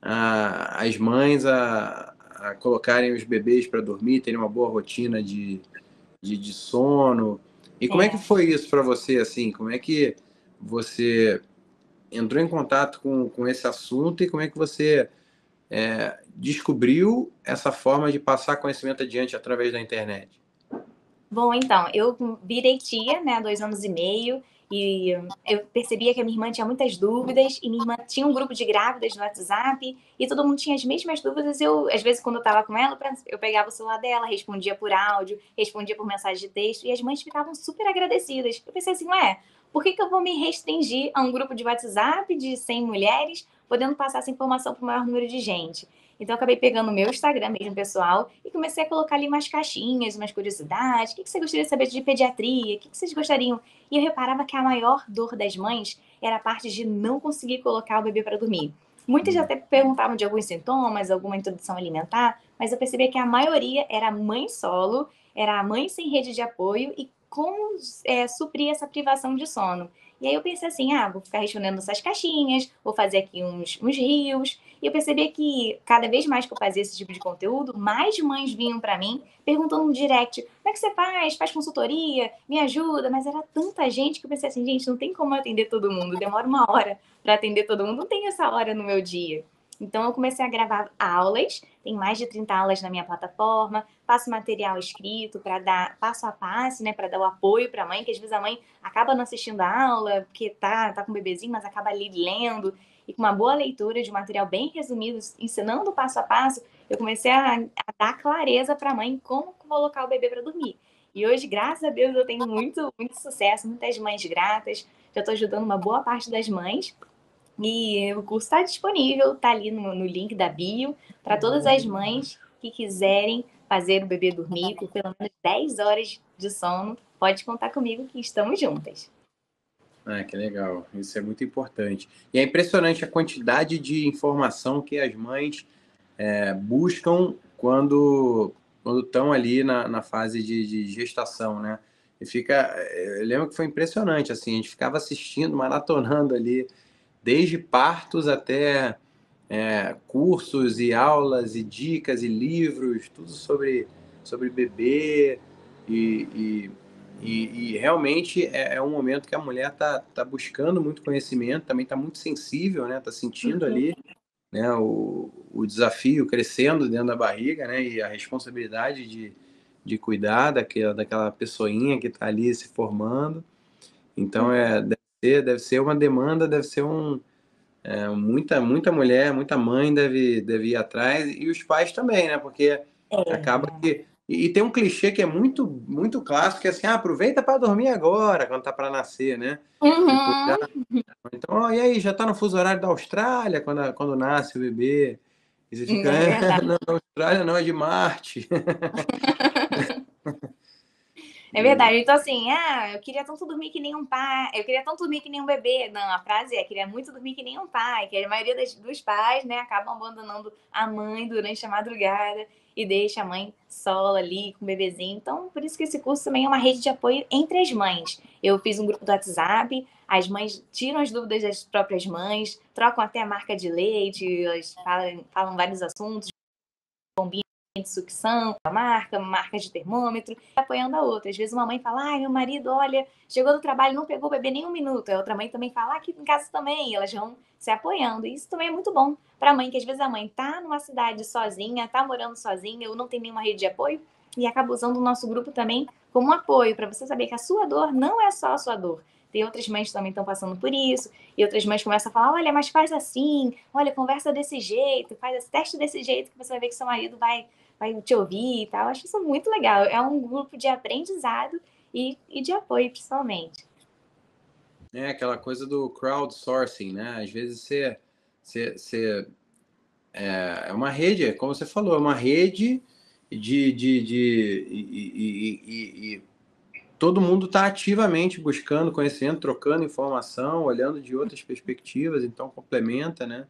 a, as mães a, a colocarem os bebês para dormir, terem uma boa rotina de, de, de sono. E como é que É. foi isso para você, assim? Como é que você entrou em contato com, com esse assunto e como é que você é, descobriu essa forma de passar conhecimento adiante através da internet? Bom, então, eu virei tia, né, há dois anos e meio, e eu percebia que a minha irmã tinha muitas dúvidas, e minha irmã tinha um grupo de grávidas no WhatsApp, e todo mundo tinha as mesmas dúvidas. Eu, às vezes, quando eu tava com ela, eu pegava o celular dela, respondia por áudio, respondia por mensagem de texto, e as mães ficavam super agradecidas. Eu pensei assim, ué, por que que eu vou me restringir a um grupo de WhatsApp de cem mulheres, podendo passar essa informação para o maior número de gente? Então, eu acabei pegando o meu Instagram mesmo, pessoal, e comecei a colocar ali umas caixinhas, umas curiosidades. O que você gostaria de saber de pediatria? O que vocês gostariam? E eu reparava que a maior dor das mães era a parte de não conseguir colocar o bebê para dormir. Muitas até perguntavam de alguns sintomas, alguma introdução alimentar, mas eu percebi que a maioria era mãe solo, era a mãe sem rede de apoio e como é, suprir essa privação de sono. E aí eu pensei assim, ah, vou ficar respondendo essas caixinhas, vou fazer aqui uns, uns rios. E eu percebi que cada vez mais que eu fazia esse tipo de conteúdo, mais mães vinham para mim perguntando no direct, como é que você faz? Faz consultoria? Me ajuda? Mas era tanta gente que eu pensei assim, gente, não tem como eu atender todo mundo, demora uma hora para atender todo mundo, não tem essa hora no meu dia. Então eu comecei a gravar aulas, tem mais de trinta aulas na minha plataforma, faço material escrito para dar passo a passo, né, para dar o apoio para a mãe, que às vezes a mãe acaba não assistindo a aula, porque tá, tá com o bebezinho, mas acaba ali lendo, e com uma boa leitura de material bem resumido, ensinando passo a passo, eu comecei a, a dar clareza para a mãe como colocar o bebê para dormir. E hoje, graças a Deus, eu tenho muito, muito sucesso, muitas mães gratas, já estou ajudando uma boa parte das mães. E o curso está disponível, está ali no, no link da bio, para todas as mães que quiserem fazer o bebê dormir por pelo menos dez horas de sono. Pode contar comigo que estamos juntas. Ah, que legal. Isso é muito importante. E é impressionante a quantidade de informação que as mães é, buscam quando quando estão ali na, na fase de, de gestação, né? E fica, eu lembro que foi impressionante, assim, a gente ficava assistindo, maratonando ali, desde partos até é, cursos e aulas e dicas e livros, tudo sobre, sobre bebê e, e, e, e realmente é, é um momento que a mulher está tá buscando muito conhecimento, também está muito sensível, né? Está sentindo ali, né, o, o desafio crescendo dentro da barriga, né? E a responsabilidade de, de cuidar daquela, daquela pessoinha que está ali se formando. Então, é, deve ser, deve ser uma demanda, deve ser um, é, muita, muita mulher, muita mãe deve, deve ir atrás, e os pais também, né? Porque acaba É. que. E, e tem um clichê que é muito, muito clássico, que é assim, ah, aproveita para dormir agora, quando tá para nascer, né? Tipo, já, Uhum. então, ó, e aí, já tá no fuso horário da Austrália quando, quando nasce o bebê? E você fica, É é, verdade. não, da Austrália não, é de Marte. É verdade. Então, assim, ah, eu queria tanto dormir que nem um pai, eu queria tanto dormir que nem um bebê. Não, a frase é, queria muito dormir que nem um pai, que a maioria das, dos pais, né, acabam abandonando a mãe durante a madrugada e deixa a mãe sola ali com o bebezinho. Então, por isso que esse curso também é uma rede de apoio entre as mães. Eu fiz um grupo do WhatsApp, as mães tiram as dúvidas das próprias mães, trocam até a marca de leite, elas falam, falam vários assuntos, de sucção, a marca, marca de termômetro, apoiando a outra. Às vezes uma mãe fala, ai, meu marido, olha, chegou do trabalho, não pegou o bebê nem um minuto. A outra mãe também fala, ah, aqui em casa também. E elas vão se apoiando. E isso também é muito bom para a mãe, que às vezes a mãe tá numa cidade sozinha, tá morando sozinha, ou não tem nenhuma rede de apoio, e acaba usando o nosso grupo também como um apoio, para você saber que a sua dor não é só a sua dor. Tem outras mães que também estão passando por isso, e outras mães começam a falar, olha, mas faz assim, olha, conversa desse jeito, faz esse teste desse jeito, que você vai ver que seu marido vai, vai te ouvir e tal. Eu acho isso muito legal. É um grupo de aprendizado e, e de apoio, principalmente. É aquela coisa do crowdsourcing, né? Às vezes você, você, você é, é uma rede, como você falou, é uma rede de, de, de e, e, e, e todo mundo está ativamente buscando conhecimento, trocando informação, olhando de outras perspectivas, então complementa, né?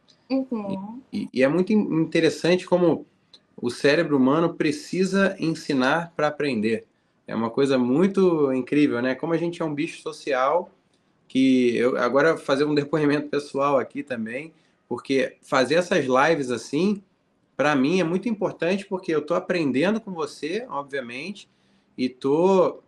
E, Uhum. e, e é muito interessante como o cérebro humano precisa ensinar para aprender. É uma coisa muito incrível, né? Como a gente é um bicho social, que eu agora fazer um depoimento pessoal aqui também, porque fazer essas lives assim, para mim é muito importante porque eu estou aprendendo com você, obviamente, e tô,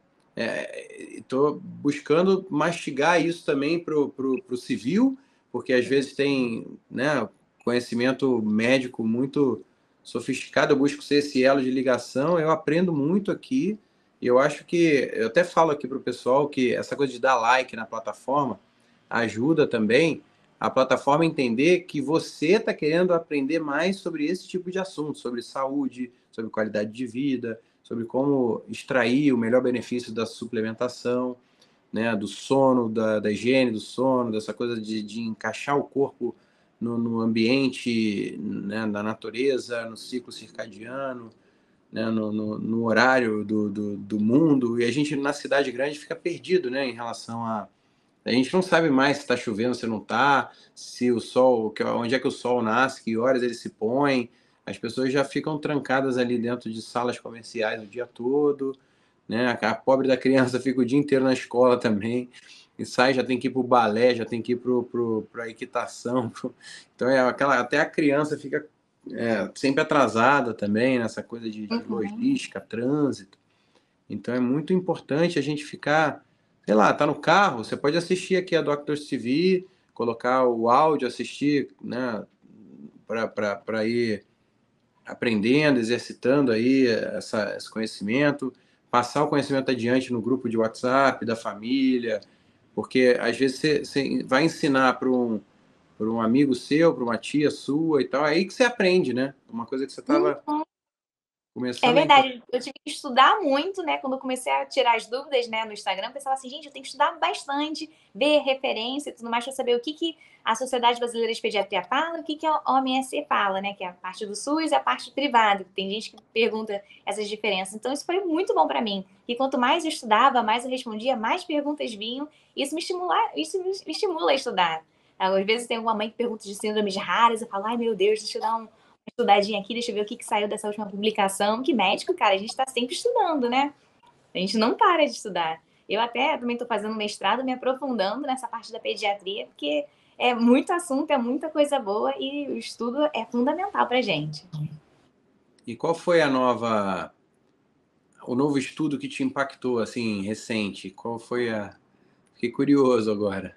é, tô buscando mastigar isso também para o civil, porque às vezes tem, né, conhecimento médico muito sofisticado, eu busco ser esse elo de ligação, eu aprendo muito aqui, e eu acho que, eu até falo aqui para o pessoal que essa coisa de dar like na plataforma ajuda também a plataforma entender que você está querendo aprender mais sobre esse tipo de assunto, sobre saúde, sobre qualidade de vida, sobre como extrair o melhor benefício da suplementação, né, do sono, da, da higiene do sono, dessa coisa de, de encaixar o corpo no, no ambiente, né, da natureza, no ciclo circadiano, né, no, no, no horário do, do, do mundo. E a gente, na cidade grande, fica perdido, né, em relação a a gente não sabe mais se está chovendo, se não está, se o sol, onde é que o sol nasce, que horas ele se põe. As pessoas já ficam trancadas ali dentro de salas comerciais o dia todo, né? A pobre da criança fica o dia inteiro na escola também, e sai, já tem que ir para o balé, já tem que ir para a equitação. Pro... Então, é aquela, até a criança fica é, sempre atrasada também nessa coisa de, de Uhum. logística, trânsito. Então, é muito importante a gente ficar, sei lá, tá no carro, você pode assistir aqui a Doctors T V, colocar o áudio, assistir, né, para ir aprendendo, exercitando aí essa, esse conhecimento, passar o conhecimento adiante no grupo de WhatsApp da família, porque às vezes você, você vai ensinar para um, para um amigo seu, para uma tia sua e tal, é aí que você aprende, né? Uma coisa que você estava Uhum. É começando a entender. verdade, eu tive que estudar muito, né? Quando eu comecei a tirar as dúvidas, né, no Instagram, eu pensava assim, gente, eu tenho que estudar bastante, ver referência e tudo mais para saber o que, que a Sociedade Brasileira de Pediatria fala, o que, que a O M S fala, né? Que é a parte do SUS e a parte privada. Tem gente que pergunta essas diferenças. Então, isso foi muito bom para mim. E quanto mais eu estudava, mais eu respondia, mais perguntas vinham. Isso me estimula, isso me estimula a estudar. Às vezes tem alguma mãe que pergunta de síndromes raras, eu falo, ai meu Deus, deixa eu dar um estudadinha aqui, deixa eu ver o que, que saiu dessa última publicação. Que médico, cara, a gente está sempre estudando, né? A gente não para de estudar. Eu até também estou fazendo mestrado, me aprofundando nessa parte da pediatria, porque é muito assunto, é muita coisa boa e o estudo é fundamental para gente. E qual foi a nova, o novo estudo que te impactou, assim, recente? Qual foi a... Fiquei curioso agora.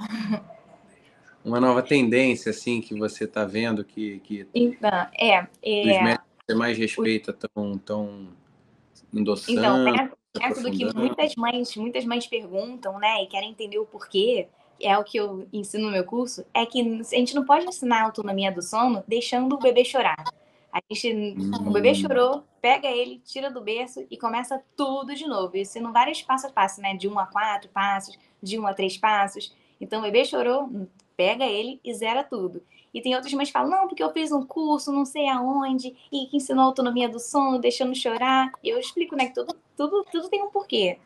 Uma nova tendência, assim, que você está vendo que, que Então, é, dos é médicos que você mais respeita estão tão então, endossando, né, método que aprofundando? muitas mães, muitas mães perguntam, né, e querem entender o porquê, é o que eu ensino no meu curso, é que a gente não pode ensinar a autonomia do sono deixando o bebê chorar. A gente, o bebê Hum, chorou, pega ele, tira do berço e começa tudo de novo. Isso são vários passos a passo, né? De um a quatro passos, de um a três passos. Então, o bebê chorou, pega ele e zera tudo. E tem outras mães que falam, não, porque eu fiz um curso, não sei aonde, e que ensinou a autonomia do sono, deixando chorar. E eu explico, né, que tudo, tudo, tudo tem um porquê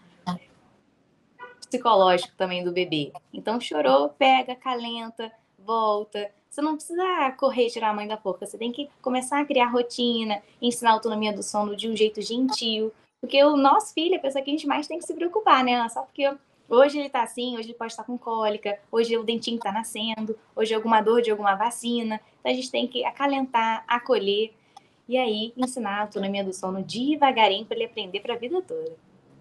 psicológico também do bebê. Então, chorou, pega, calenta, volta. Você não precisa correr e tirar a mãe da forca. Você tem que começar a criar rotina, ensinar a autonomia do sono de um jeito gentil. Porque o nosso filho é a pessoa que a gente mais tem que se preocupar, né? Só porque hoje ele tá assim, hoje ele pode estar com cólica, hoje o dentinho tá nascendo, hoje é alguma dor de alguma vacina. Então a gente tem que acalentar, acolher e aí ensinar a autonomia do sono devagarinho para ele aprender para a vida toda.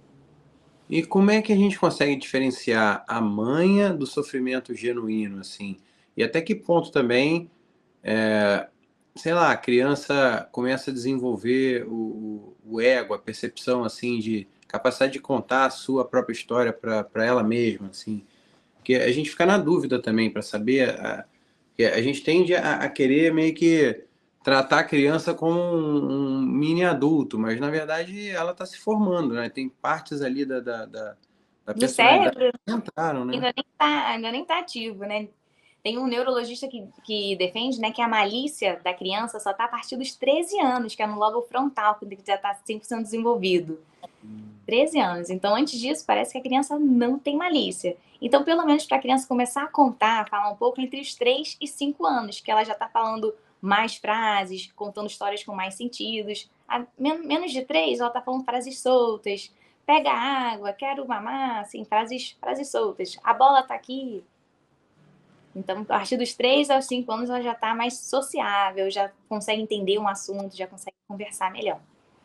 E como é que a gente consegue diferenciar a manha do sofrimento genuíno, assim? E até que ponto também, é, sei lá, a criança começa a desenvolver o, o ego, a percepção, assim, de capacidade de contar a sua própria história para ela mesma, assim. Porque a gente fica na dúvida também para saber, a, a gente tende a, a querer meio que tratar a criança como um, um mini adulto, mas na verdade ela está se formando, né? Tem partes ali da, da, da, da Do personalidade cérebro que entraram, né? ainda nem tá, ainda nem tá ativo, né? Tem um neurologista que, que defende, né, que a malícia da criança só está a partir dos treze anos, que é no lobo frontal, quando ele já está cem por cento desenvolvido. treze anos. Então, antes disso, parece que a criança não tem malícia. Então, pelo menos para a criança começar a contar, falar um pouco entre os três e cinco anos, que ela já está falando mais frases, contando histórias com mais sentidos. A men menos de três, ela está falando frases soltas. Pega água, quero mamar, assim, frases, frases soltas. A bola está aqui. Então, a partir dos três aos cinco anos, ela já está mais sociável, já consegue entender um assunto, já consegue conversar melhor.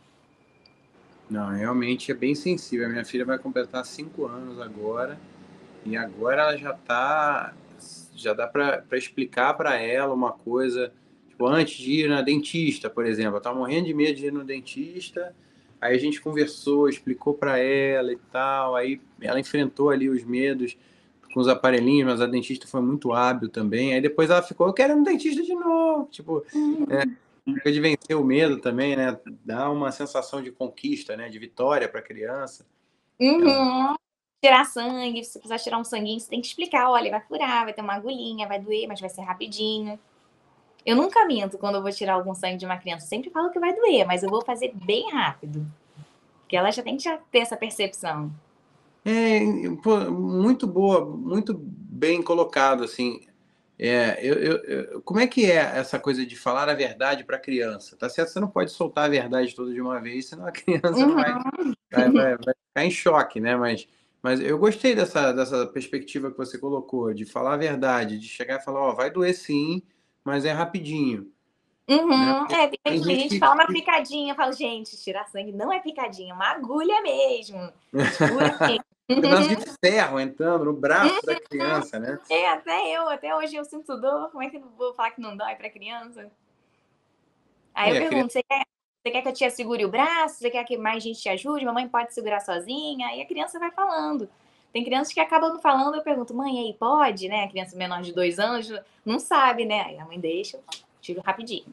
Não, realmente é bem sensível. A minha filha vai completar cinco anos agora, e agora ela já tá. Já dá para explicar para ela uma coisa. Tipo, antes de ir na dentista, por exemplo, ela tá morrendo de medo de ir no dentista. Aí a gente conversou, explicou para ela e tal. Aí ela enfrentou ali os medos com os aparelhinhos, mas a dentista foi muito hábil também. Aí depois ela ficou, eu quero ir no dentista de novo. Tipo, Uhum. é, de vencer o medo também, né? Dá uma sensação de conquista, né? De vitória para a criança. Uhum. Tirar sangue, se você precisar tirar um sanguinho, você tem que explicar, olha, vai furar, vai ter uma agulhinha, vai doer, mas vai ser rapidinho. Eu nunca minto quando eu vou tirar algum sangue de uma criança. Eu sempre falo que vai doer, mas eu vou fazer bem rápido. Porque ela já tem que já ter essa percepção. É, pô, muito boa, muito bem colocado, assim. É, eu, eu, eu, como é que é essa coisa de falar a verdade para a criança? Tá certo? Você não pode soltar a verdade toda de uma vez, senão a criança não vai, Uhum. vai, vai, vai ficar em choque, né? Mas, mas eu gostei dessa, dessa perspectiva que você colocou, de falar a verdade, de chegar e falar, ó, vai doer sim, mas é rapidinho. Né? Uhum. É, tem, Tem tem gente gente que que, fala uma que picadinha. Eu falo, gente, tirar sangue não é picadinha, é uma agulha mesmo. Fura mesmo. um pedaço de ferro entrando no braço da Uhum. criança, né? É, até eu, até hoje eu sinto dor. Como é que eu vou falar que não dói pra criança? Aí eu É, a criança pergunto, você quer, você quer que eu te segure o braço? Você quer que mais gente te ajude? Mamãe pode segurar sozinha? Aí a criança vai falando. Tem crianças que acabam não falando, eu pergunto, mãe, aí pode, né? A criança menor de dois anos não sabe, né? Aí a mãe deixa, eu tiro rapidinho.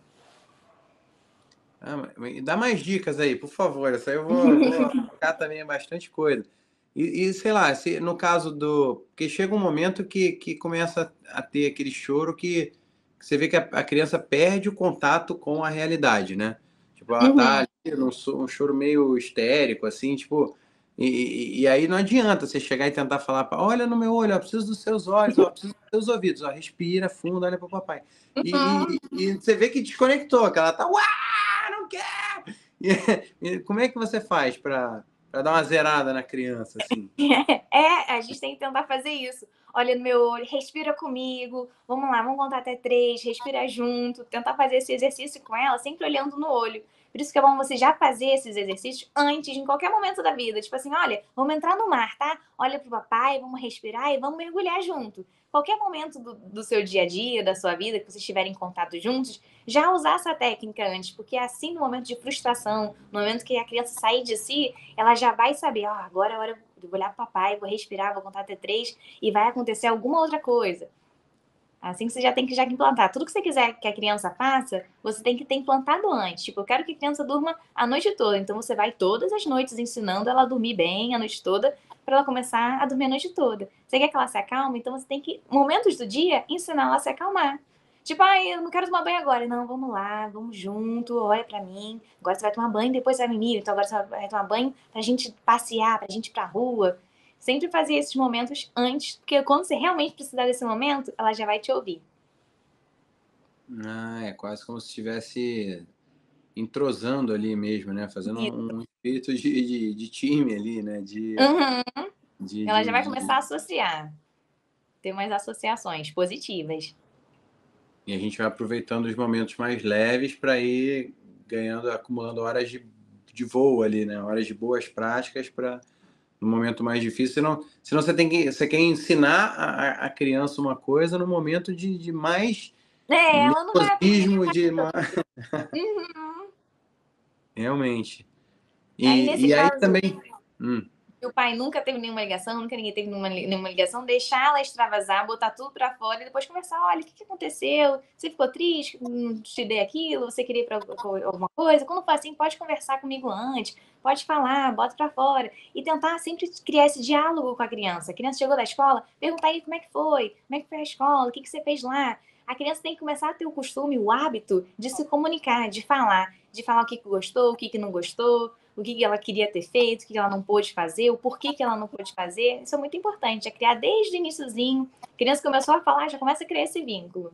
Ah, dá mais dicas aí, por favor. Isso aí eu vou, vou aplicar também bastante coisa. E, e, sei lá, se, no caso do. Porque chega um momento que, que começa a ter aquele choro que, que você vê que a, a criança perde o contato com a realidade, né? Tipo, ela tá Uhum. ali num so- um choro meio histérico, assim, tipo. E, e, e aí não adianta você chegar e tentar falar, pra- olha no meu olho, ó, preciso dos seus olhos, ó, preciso dos seus ouvidos, ó, respira fundo, olha pro papai. E, Uhum. e, e você vê que desconectou, que ela tá, uau, não quero! E, e como é que você faz para dar uma zerada na criança, assim? É, a gente tem que tentar fazer isso. Olha no meu olho, respira comigo. Vamos lá, vamos contar até três, respira junto. Tentar fazer esse exercício com ela, sempre olhando no olho. Por isso que é bom você já fazer esses exercícios antes, em qualquer momento da vida. Tipo assim, olha, vamos entrar no mar, tá? Olha pro papai, vamos respirar e vamos mergulhar junto. Qualquer momento do, do seu dia a dia, da sua vida, que vocês estiverem em contato juntos, já usar essa técnica antes. Porque é assim, no momento de frustração, no momento que a criança sair de si, ela já vai saber, ó, oh, agora é a hora de olhar pro papai, vou respirar, vou contar até três e vai acontecer alguma outra coisa. Assim que você já tem que já implantar. Tudo que você quiser que a criança faça, você tem que ter implantado antes. Tipo, eu quero que a criança durma a noite toda. Então você vai todas as noites ensinando ela a dormir bem a noite toda, para ela começar a dormir a noite toda. Você quer que ela se acalme? Então você tem que, momentos do dia, ensinar ela a se acalmar. Tipo, ai, eu não quero tomar banho agora. Não, vamos lá, vamos junto, olha pra mim. Agora você vai tomar banho, depois você vai mimir. Então agora você vai tomar banho pra gente passear, pra gente ir pra rua. Sempre fazer esses momentos antes, porque quando você realmente precisar desse momento, ela já vai te ouvir. Ah, é quase como se estivesse entrosando ali mesmo, né? Fazendo um, um espírito de, de, de time ali, né? De, Uhum. de, Ela já de, vai de... começar a associar, ter umas associações positivas. E a gente vai aproveitando os momentos mais leves para ir ganhando, acumulando horas de, de voo ali, né? Horas de boas práticas para no momento mais difícil, senão, senão você tem que você quer ensinar a, a criança uma coisa no momento de, de mais É, ela não vai aprender. nervosismo, de mais... Uhum. realmente. Aí, nesse E, e aí caso, também. Hum. E o pai nunca teve nenhuma ligação, nunca ninguém teve nenhuma, nenhuma ligação, deixar ela extravasar, botar tudo pra fora e depois conversar, olha, o que, que aconteceu? Você ficou triste? Não te dei aquilo? Você queria ir pra alguma coisa? Quando for assim, pode conversar comigo antes, pode falar, bota pra fora. E tentar sempre criar esse diálogo com a criança. A criança chegou da escola, perguntar aí como é que foi, como é que foi a escola, o que, que você fez lá? A criança tem que começar a ter o costume, o hábito de se comunicar, de falar, de falar o que, que gostou, o que, que não gostou, o que ela queria ter feito, o que ela não pôde fazer, o porquê que ela não pôde fazer. Isso é muito importante, é criar desde o iniciozinho. A criança começou a falar, já começa a criar esse vínculo.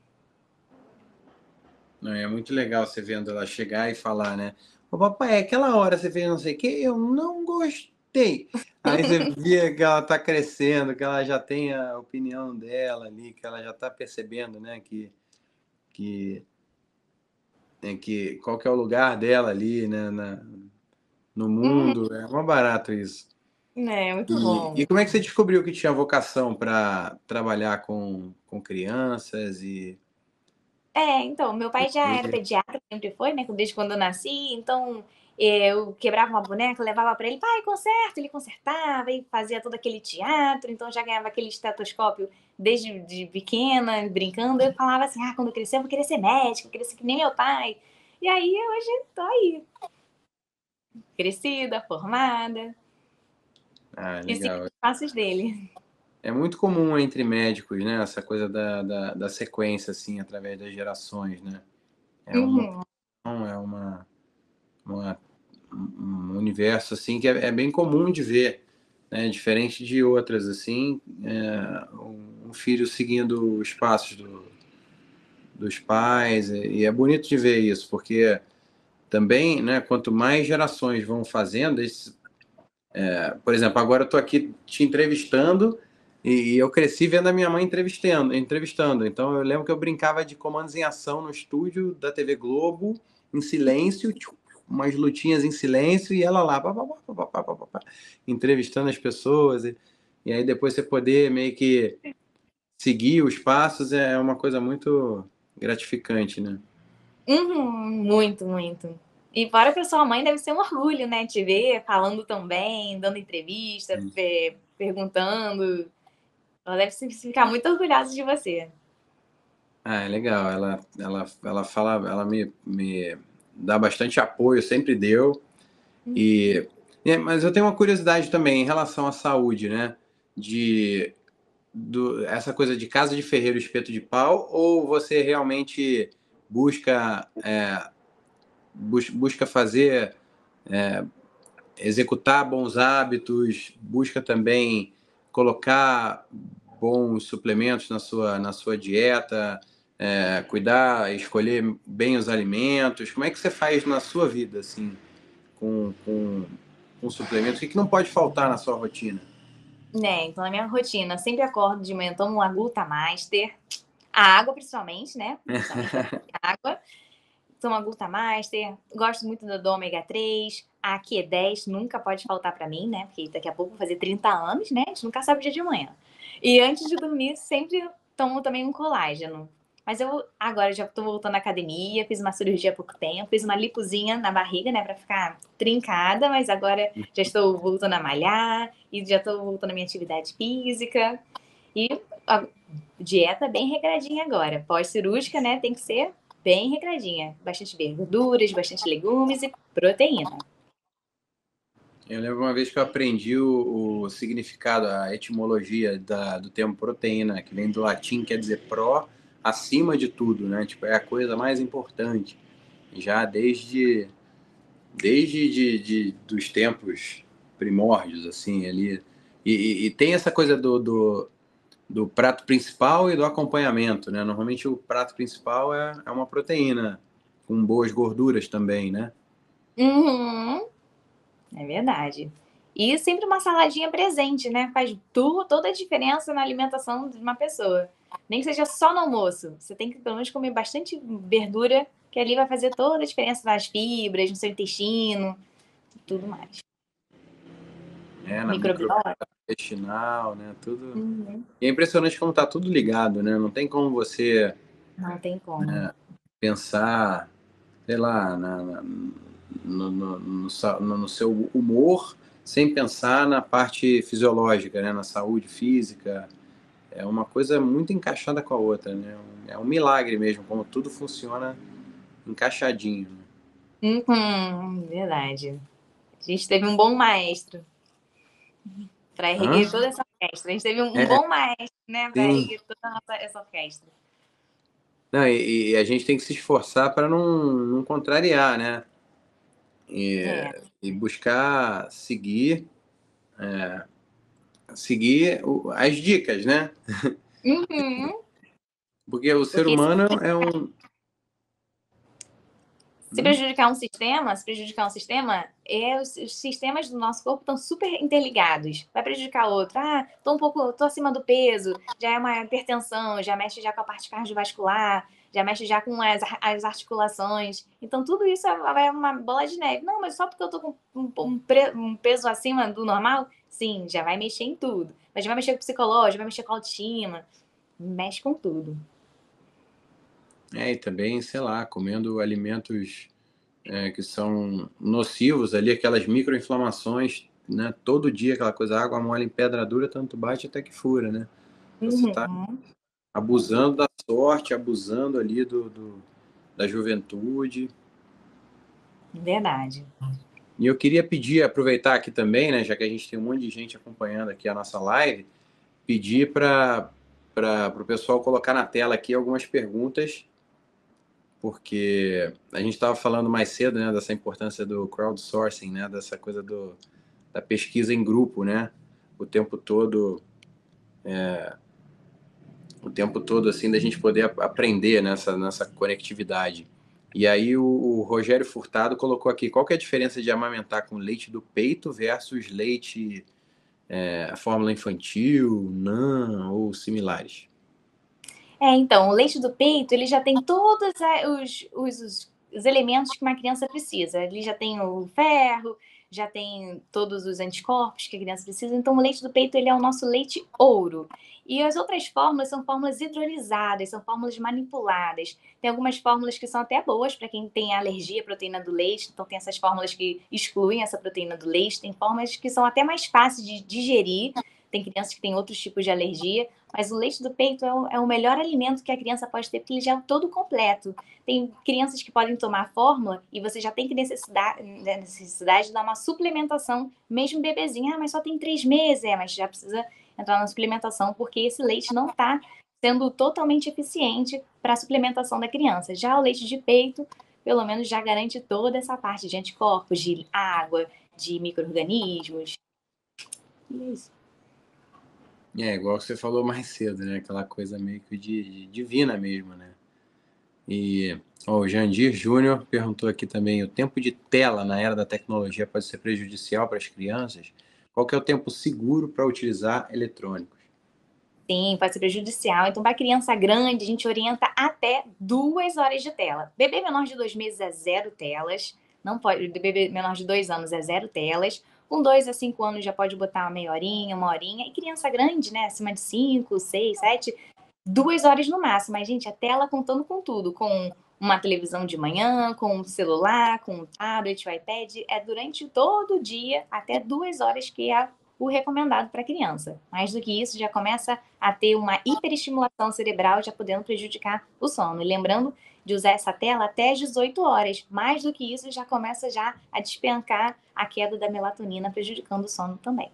Não, é muito legal você vendo ela chegar e falar, né? Ô, papai, aquela hora você fez não sei o que, eu não gostei. Aí você vê que ela tá crescendo, que ela já tem a opinião dela ali, que ela já tá percebendo, né? Que, que, é, que qual que é o lugar dela ali, né? Na, no mundo. É uma barato isso. É, muito E, bom. e como é que você descobriu que tinha vocação para trabalhar com, com crianças e... É, então, meu pai já era pediatra, sempre foi, né? Desde quando eu nasci, então eu quebrava uma boneca, levava pra ele, pai, conserta, ele consertava e fazia todo aquele teatro, então já ganhava aquele estetoscópio desde de pequena, brincando. Eu falava assim, ah, quando eu crescer eu vou querer ser médica, eu queria ser que nem meu pai. E aí hoje tô aí, crescida, formada, Ah, e sigo legal. os passos dele. É muito comum entre médicos, né? Essa coisa da, da, da sequência, assim, através das gerações, né? É uma, Uhum. é uma, uma um universo, assim, que é, é bem comum de ver, né? Diferente de outras, assim, é, um filho seguindo os passos do, dos pais, e, e é bonito de ver isso, porque também, né, quanto mais gerações vão fazendo, esse, é, por exemplo, agora eu estou aqui te entrevistando e, e eu cresci vendo a minha mãe entrevistando, entrevistando. Então eu lembro que eu brincava de comandos em ação no estúdio da T V Globo, em silêncio, umas lutinhas em silêncio e ela lá, pá, pá, pá, pá, pá, pá, pá, entrevistando as pessoas. E, e aí depois você poder meio que seguir os passos é uma coisa muito gratificante, né? Uhum, muito, muito. E fora que a sua mãe deve ser um orgulho, né? Te ver falando tão bem, dando entrevista, pe- perguntando. Ela deve se- ficar muito orgulhosa de você. Ah, é legal. Ela, ela, ela fala, ela me, me dá bastante apoio, sempre deu. E, e- mas eu tenho uma curiosidade também em relação à saúde, né? De do, essa coisa de casa de ferreiro, espeto de pau, ou você realmente busca é, bus, busca fazer executar bons hábitos, busca também colocar bons suplementos na sua, na sua dieta, é, cuidar, escolher bem os alimentos. Como é que você faz na sua vida, assim, com, com, com suplementos? O que, que não pode faltar na sua rotina? Né, então na minha rotina, eu sempre acordo de manhã, tomo uma Glutamaster, a água principalmente, né? Principalmente a água. Tomo a Glutamaster, gosto muito do, do ômega três, a Q dez nunca pode faltar pra mim, né? Porque daqui a pouco vou fazer trinta anos, né? A gente nunca sabe o dia de manhã. E antes de dormir, sempre tomo também um colágeno. Mas eu agora já tô voltando à academia, fiz uma cirurgia há pouco tempo, fiz uma lipozinha na barriga, né, pra ficar trincada, mas agora já estou voltando a malhar e já estou voltando à minha atividade física. E a dieta bem regradinha agora. Pós-cirúrgica, né, tem que ser bem regradinha. Bastante verduras, bastante legumes e proteína. Eu lembro uma vez que eu aprendi o, o significado, a etimologia da, do termo proteína, que vem do latim, quer dizer pró, acima de tudo, né? Tipo, é a coisa mais importante. Já desde, desde de, de, dos tempos primórdios, assim, ali. E, e, e tem essa coisa do, do, do prato principal e do acompanhamento, né? Normalmente o prato principal é, é uma proteína, com boas gorduras também, né? Uhum, é verdade. E sempre uma saladinha presente, né? Faz tu, toda a diferença na alimentação de uma pessoa. Nem que seja só no almoço. Você tem que pelo menos comer bastante verdura, que ali vai fazer toda a diferença nas fibras, no seu intestino, tudo mais. É, na microbiota Microbiota. intestinal, né? Tudo. Uhum. E é impressionante como tá tudo ligado, né? Não tem como você Não tem como. pensar, sei lá, na, na- no, no, no, sa- no seu humor sem pensar na parte fisiológica, né? Na saúde física. É uma coisa muito encaixada com a outra, né? É um milagre mesmo, como tudo funciona encaixadinho. Uhum, verdade. A gente teve um bom maestro para Hã? erguer toda essa orquestra. A gente teve um, um É, bom maestro, né, para sim. erguer toda a nossa, essa orquestra. Não, e, e a gente tem que se esforçar para não, não contrariar, né? E, É. e buscar seguir, é, seguir o- as dicas, né? Uhum. Porque o ser Porque se, humano é um. se Hum? prejudicar um sistema, se prejudicar um sistema, é, os, os sistemas do nosso corpo estão super interligados. Vai prejudicar outro. Ah, tô um pouco, tô acima do peso, já é uma hipertensão, já mexe já com a parte cardiovascular, já mexe já com as, as articulações. Então, tudo isso é, é uma bola de neve. Não, mas só porque eu tô com um, um, um peso acima do normal, sim, já vai mexer em tudo. Mas já vai mexer com o psicológico, vai mexer com a autoestima, mexe com tudo. É, e também, sei lá, comendo alimentos é, que são nocivos ali, aquelas microinflamações, né? Todo dia aquela coisa, água mole em pedra dura, tanto bate até que fura, né? Você está Uhum. abusando da sorte, abusando ali do, do, da juventude. Verdade. E eu queria pedir, aproveitar aqui também, né, já que a gente tem um monte de gente acompanhando aqui a nossa live, pedir para para o pessoal colocar na tela aqui algumas perguntas, porque a gente estava falando mais cedo, né, dessa importância do crowdsourcing, né, dessa coisa do, da pesquisa em grupo, né, o tempo todo, é, o tempo todo assim da gente poder aprender nessa nessa conectividade. E aí o, o Rogério Furtado colocou aqui qual que é a diferença de amamentar com leite do peito versus leite é, a fórmula infantil, NAN ou similares. É, então, o leite do peito, ele já tem todos os, os, os elementos que uma criança precisa. Ele já tem o ferro, já tem todos os anticorpos que a criança precisa. Então, o leite do peito, ele é o nosso leite ouro. E as outras fórmulas são fórmulas hidrolisadas, são fórmulas manipuladas. Tem algumas fórmulas que são até boas para quem tem alergia à proteína do leite. Então, tem essas fórmulas que excluem essa proteína do leite. Tem fórmulas que são até mais fáceis de digerir. Tem crianças que têm outros tipos de alergia. Mas o leite do peito é o, é o melhor alimento que a criança pode ter, porque ele já é todo completo. Tem crianças que podem tomar fórmula e você já tem que necessidade, necessidade de dar uma suplementação, mesmo bebezinho. Ah, mas só tem três meses. É, mas já precisa entrar na suplementação, porque esse leite não está sendo totalmente eficiente para a suplementação da criança. Já o leite de peito, pelo menos, já garante toda essa parte de anticorpos, de água, de micro-organismos. E é isso. É, igual você falou mais cedo, né? Aquela coisa meio que de, de divina mesmo, né? E ó, o Jandir Júnior perguntou aqui também, o tempo de tela na era da tecnologia pode ser prejudicial para as crianças? Qual que é o tempo seguro para utilizar eletrônicos? Sim, pode ser prejudicial. Então, para criança grande, a gente orienta até duas horas de tela. Bebê menor de dois meses é zero telas. Não pode, bebê menor de dois anos é zero telas. Com dois a cinco anos já pode botar uma meia horinha, uma horinha. E criança grande, né? Acima de cinco, seis, sete, duas horas no máximo. Mas, gente, a tela contando com tudo, com uma televisão de manhã, com um celular, com um tablet, o iPad, é durante todo o dia, até duas horas que é o recomendado para a criança. Mais do que isso, já começa a ter uma hiperestimulação cerebral, já podendo prejudicar o sono. E lembrando de usar essa tela até as dezoito horas. Mais do que isso, já começa já a despencar a queda da melatonina, prejudicando o sono também.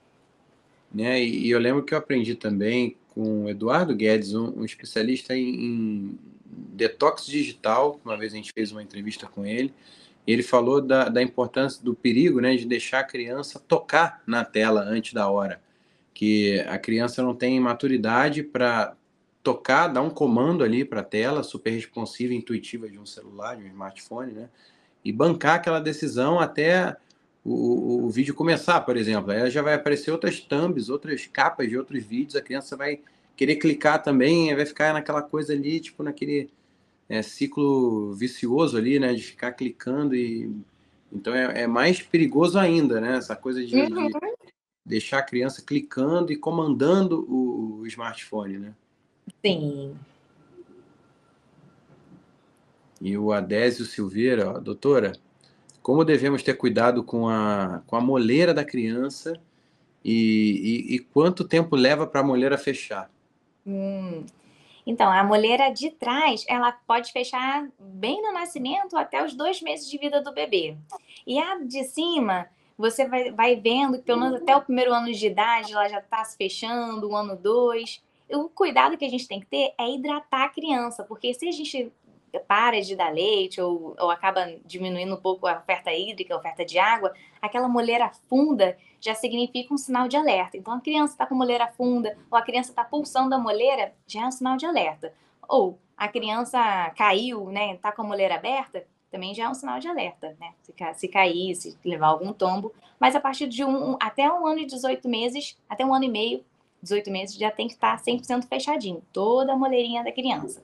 Né? E, e eu lembro que eu aprendi também com o Eduardo Guedes, um, um especialista em, em detox digital. Uma vez a gente fez uma entrevista com ele, e ele falou da, da importância, do perigo, né, de deixar a criança tocar na tela antes da hora. Que a criança não tem maturidade para tocar, dar um comando ali para a tela, super responsiva e intuitiva de um celular, de um smartphone, né? E bancar aquela decisão até o, o, o vídeo começar, por exemplo. Aí já vai aparecer outras thumbs, outras capas de outros vídeos, a criança vai querer clicar também, vai ficar naquela coisa ali, tipo naquele é, ciclo vicioso ali, né? De ficar clicando e... Então é, é mais perigoso ainda, né? Essa coisa de, Uhum. de deixar a criança clicando e comandando o, o smartphone, né? Sim. E o Adésio Silveira, ó, doutora, como devemos ter cuidado com a, com a moleira da criança e, e, e quanto tempo leva para a moleira fechar? Hum. Então, a moleira de trás, ela pode fechar bem no nascimento até os dois meses de vida do bebê. E a de cima, você vai, vai vendo que pelo menos até o primeiro ano de idade ela já está se fechando, o ano dois. O cuidado que a gente tem que ter é hidratar a criança, porque se a gente para de dar leite ou, ou acaba diminuindo um pouco a oferta hídrica, a oferta de água, aquela moleira funda já significa um sinal de alerta. Então, a criança está com moleira funda ou a criança está pulsando a moleira, já é um sinal de alerta. Ou a criança caiu, né, está com a moleira aberta, também já é um sinal de alerta, né? Se, se cair, se levar algum tombo. Mas a partir de um, um, até um ano e dezoito meses, até um ano e meio, dezoito meses, já tem que estar cem por cento fechadinho, toda a moleirinha da criança.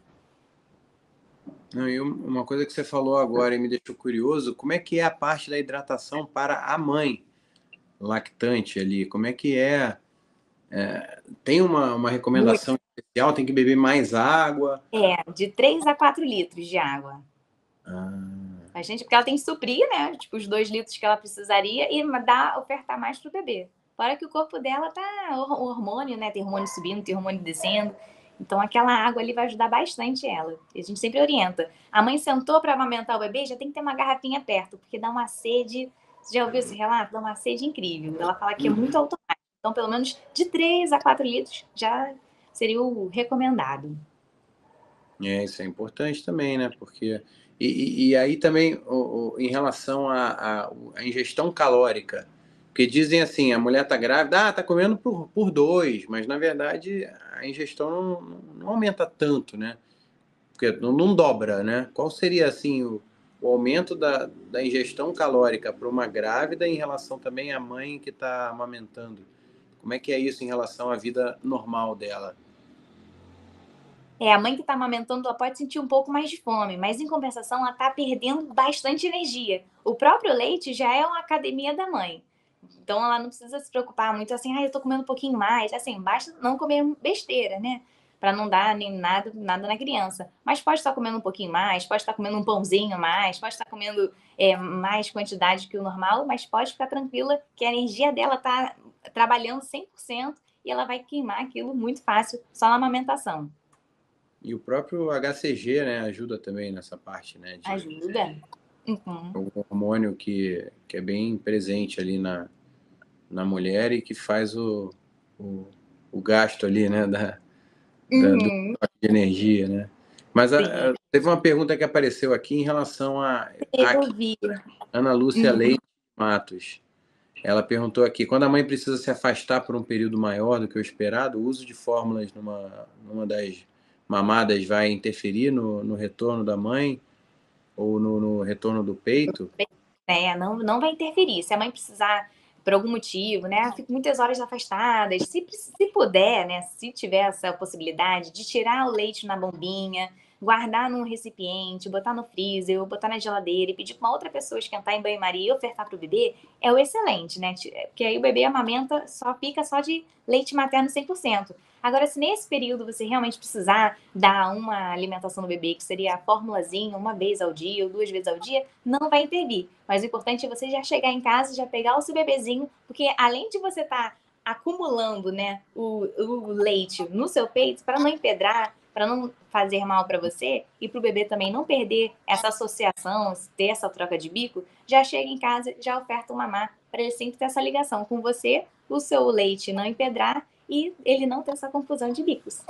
Não, e uma coisa que você falou agora e me deixou curioso, como é que é a parte da hidratação para a mãe lactante ali? Como é que é? é tem uma, uma recomendação Muito. especial? Tem que beber mais água? É, de três a quatro litros de água. Ah. A gente, porque ela tem que suprir, né? Tipo, os dois litros que ela precisaria e dar, ofertar mais pro bebê. Fora que o corpo dela tá o hormônio, né? Tem hormônio subindo, tem hormônio descendo. Então, aquela água ali vai ajudar bastante ela. E a gente sempre orienta. A mãe sentou para amamentar o bebê, já tem que ter uma garrafinha perto, porque dá uma sede. Você já ouviu esse relato? Dá uma sede incrível. Ela fala que é muito automático. Então, pelo menos de três a quatro litros já seria o recomendado. É, isso é importante também, né? Porque... E, e, e aí também, o, o, em relação à ingestão calórica, porque dizem assim, a mulher está grávida, ah, está comendo por, por dois, mas na verdade a ingestão não, não aumenta tanto, né? Porque não, não dobra, né? Qual seria, assim, o, o aumento da, da ingestão calórica para uma grávida em relação também à mãe que está amamentando? Como é que é isso em relação à vida normal dela? É, a mãe que está amamentando, ela pode sentir um pouco mais de fome, mas em compensação, ela está perdendo bastante energia. O próprio leite já é uma academia da mãe. Então, ela não precisa se preocupar muito assim, ah, eu tô comendo um pouquinho mais. Assim, basta não comer besteira, né? Para não dar nem nada, nada na criança. Mas pode estar comendo um pouquinho mais, pode estar comendo um pãozinho mais, pode estar comendo é, mais quantidade que o normal, mas pode ficar tranquila que a energia dela tá trabalhando cem por cento e ela vai queimar aquilo muito fácil só na amamentação. E o próprio H C G, né, ajuda também nessa parte, né? De, ajuda. Uhum. O hormônio que, que é bem presente ali na, na mulher e que faz o, o, o gasto ali, né, da, da, do Uhum. de energia, né? Mas a, a, teve uma pergunta que apareceu aqui em relação a, a Eu vi. Ana Lúcia Uhum. Leite Matos. Ela perguntou aqui, quando a mãe precisa se afastar por um período maior do que o esperado, o uso de fórmulas numa, numa das mamadas vai interferir no, no retorno da mãe ou no, no retorno do peito? É, não, não vai interferir. Se a mãe precisar, por algum motivo, né? Fico muitas horas afastadas. Se, se puder, né? Se tiver essa possibilidade de tirar o leite na bombinha, guardar num recipiente, botar no freezer, ou botar na geladeira e pedir para uma outra pessoa esquentar em banho-maria e ofertar para o bebê, é o excelente, né? Porque aí o bebê amamenta, só fica só de leite materno cem por cento. Agora, se nesse período você realmente precisar dar uma alimentação no bebê, que seria a formulazinha, uma vez ao dia ou duas vezes ao dia, não vai intervir. Mas o importante é você já chegar em casa, já pegar o seu bebezinho, porque além de você estar tá acumulando, né, o, o leite no seu peito, para não empedrar, para não fazer mal para você e para o bebê também não perder essa associação, ter essa troca de bico, já chega em casa, já oferta o mamar, para ele sempre ter essa ligação com você, o seu leite não empedrar e ele não ter essa confusão de bicos.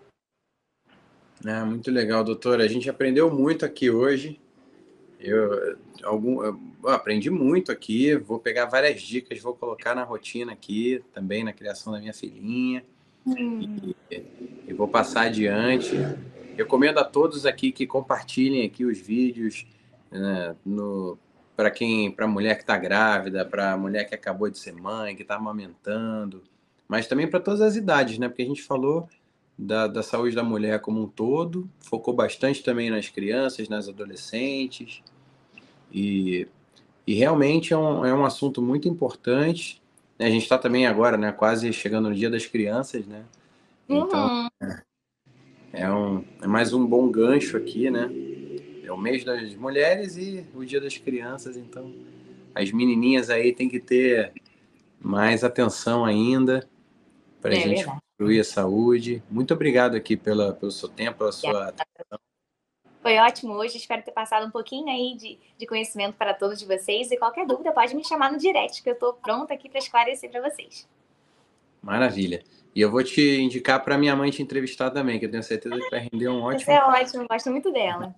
É, muito legal, doutora. A gente aprendeu muito aqui hoje. Eu, algum, eu aprendi muito aqui. Vou pegar várias dicas, vou colocar na rotina aqui, também na criação da minha filhinha. Hum. E, e vou passar adiante. Recomendo a todos aqui que compartilhem aqui os vídeos, né, no, para quem, para a mulher que está grávida, para a mulher que acabou de ser mãe, que está amamentando, mas também para todas as idades, né? Porque a gente falou da, da saúde da mulher como um todo, focou bastante também nas crianças, nas adolescentes, e, e realmente é um, é um assunto muito importante. A gente está também agora, né, quase chegando no Dia das Crianças, né? Então, uhum. é, é, um, é mais um bom gancho aqui, né? é o mês das mulheres e o dia das crianças, então as menininhas aí tem que ter mais atenção ainda para a É gente verdade. construir a saúde. Muito obrigado aqui pela, pelo seu tempo, pela sua atenção. Foi ótimo hoje, espero ter passado um pouquinho aí de, de conhecimento para todos de vocês, e qualquer dúvida pode me chamar no direct, que eu estou pronta aqui para esclarecer para vocês. Maravilha. E eu vou te indicar para minha mãe te entrevistar também, que eu tenho certeza que vai render um ótimo... Isso é ótimo, gosto muito dela.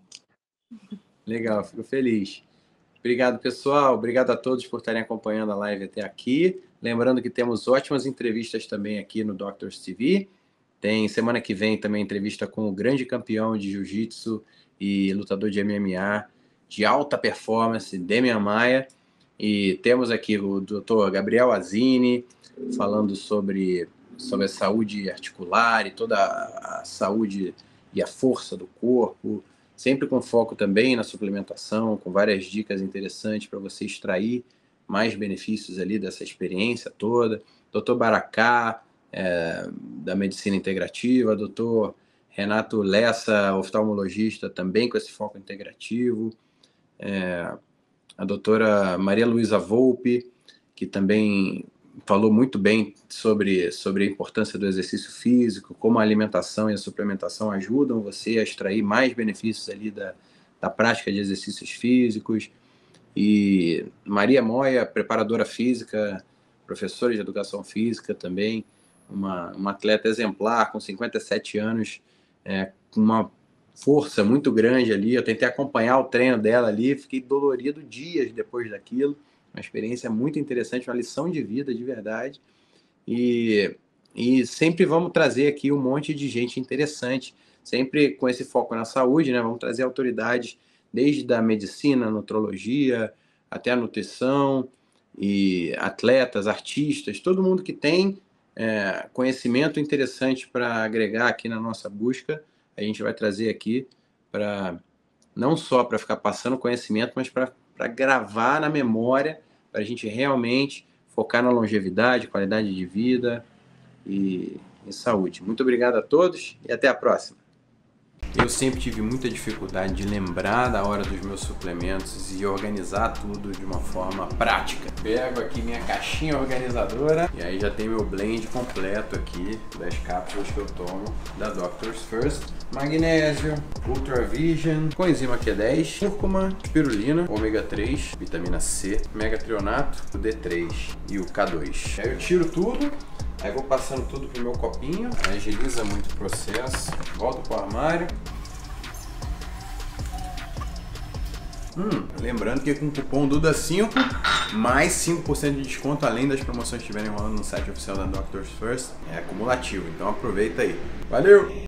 Legal, fico feliz. Obrigado, pessoal. Obrigado a todos por estarem acompanhando a live até aqui. Lembrando que temos ótimas entrevistas também aqui no Doctors T V. Tem semana que vem também entrevista com o grande campeão de jiu-jitsu e lutador de M M A de alta performance, Demian Maia. E temos aqui o doutor Gabriel Azini falando sobre, sobre a saúde articular e toda a saúde e a força do corpo, sempre com foco também na suplementação, com várias dicas interessantes para você extrair mais benefícios ali dessa experiência toda. doutor Baracá, é, da Medicina Integrativa, doutor Renato Lessa, oftalmologista, também com esse foco integrativo, é, a doutora Maria Luísa Volpe, que também falou muito bem sobre, sobre a importância do exercício físico, como a alimentação e a suplementação ajudam você a extrair mais benefícios ali da, da prática de exercícios físicos. E Maria Moia, preparadora física, professora de educação física também, uma, uma atleta exemplar, com cinquenta e sete anos, é, com uma força muito grande ali. Eu tentei acompanhar o treino dela ali, fiquei dolorido dias depois daquilo. Uma experiência muito interessante, uma lição de vida de verdade. E, e sempre vamos trazer aqui um monte de gente interessante, sempre com esse foco na saúde, né? Vamos trazer autoridades desde a medicina, a nutrologia, até a nutrição, e atletas, artistas, todo mundo que tem é, conhecimento interessante para agregar aqui na nossa busca, a gente vai trazer aqui para não só para ficar passando conhecimento, mas para gravar na memória, para a gente realmente focar na longevidade, qualidade de vida e, e saúde. Muito obrigado a todos e até a próxima. Eu sempre tive muita dificuldade de lembrar da hora dos meus suplementos e organizar tudo de uma forma prática. Pego aqui minha caixinha organizadora e aí já tem meu blend completo aqui das cápsulas que eu tomo da Doctors First. Magnésio, Ultra Vision, coenzima Q dez, cúrcuma, espirulina, ômega três, vitamina C, megatrionato, o D três e o K dois. Aí eu tiro tudo. Aí vou passando tudo pro meu copinho, agiliza muito o processo, volto pro armário. Hum, lembrando que com o cupom Duda cinco, mais cinco por cento de desconto, além das promoções que estiverem rolando no site oficial da Doctors First, é acumulativo, então aproveita aí. Valeu!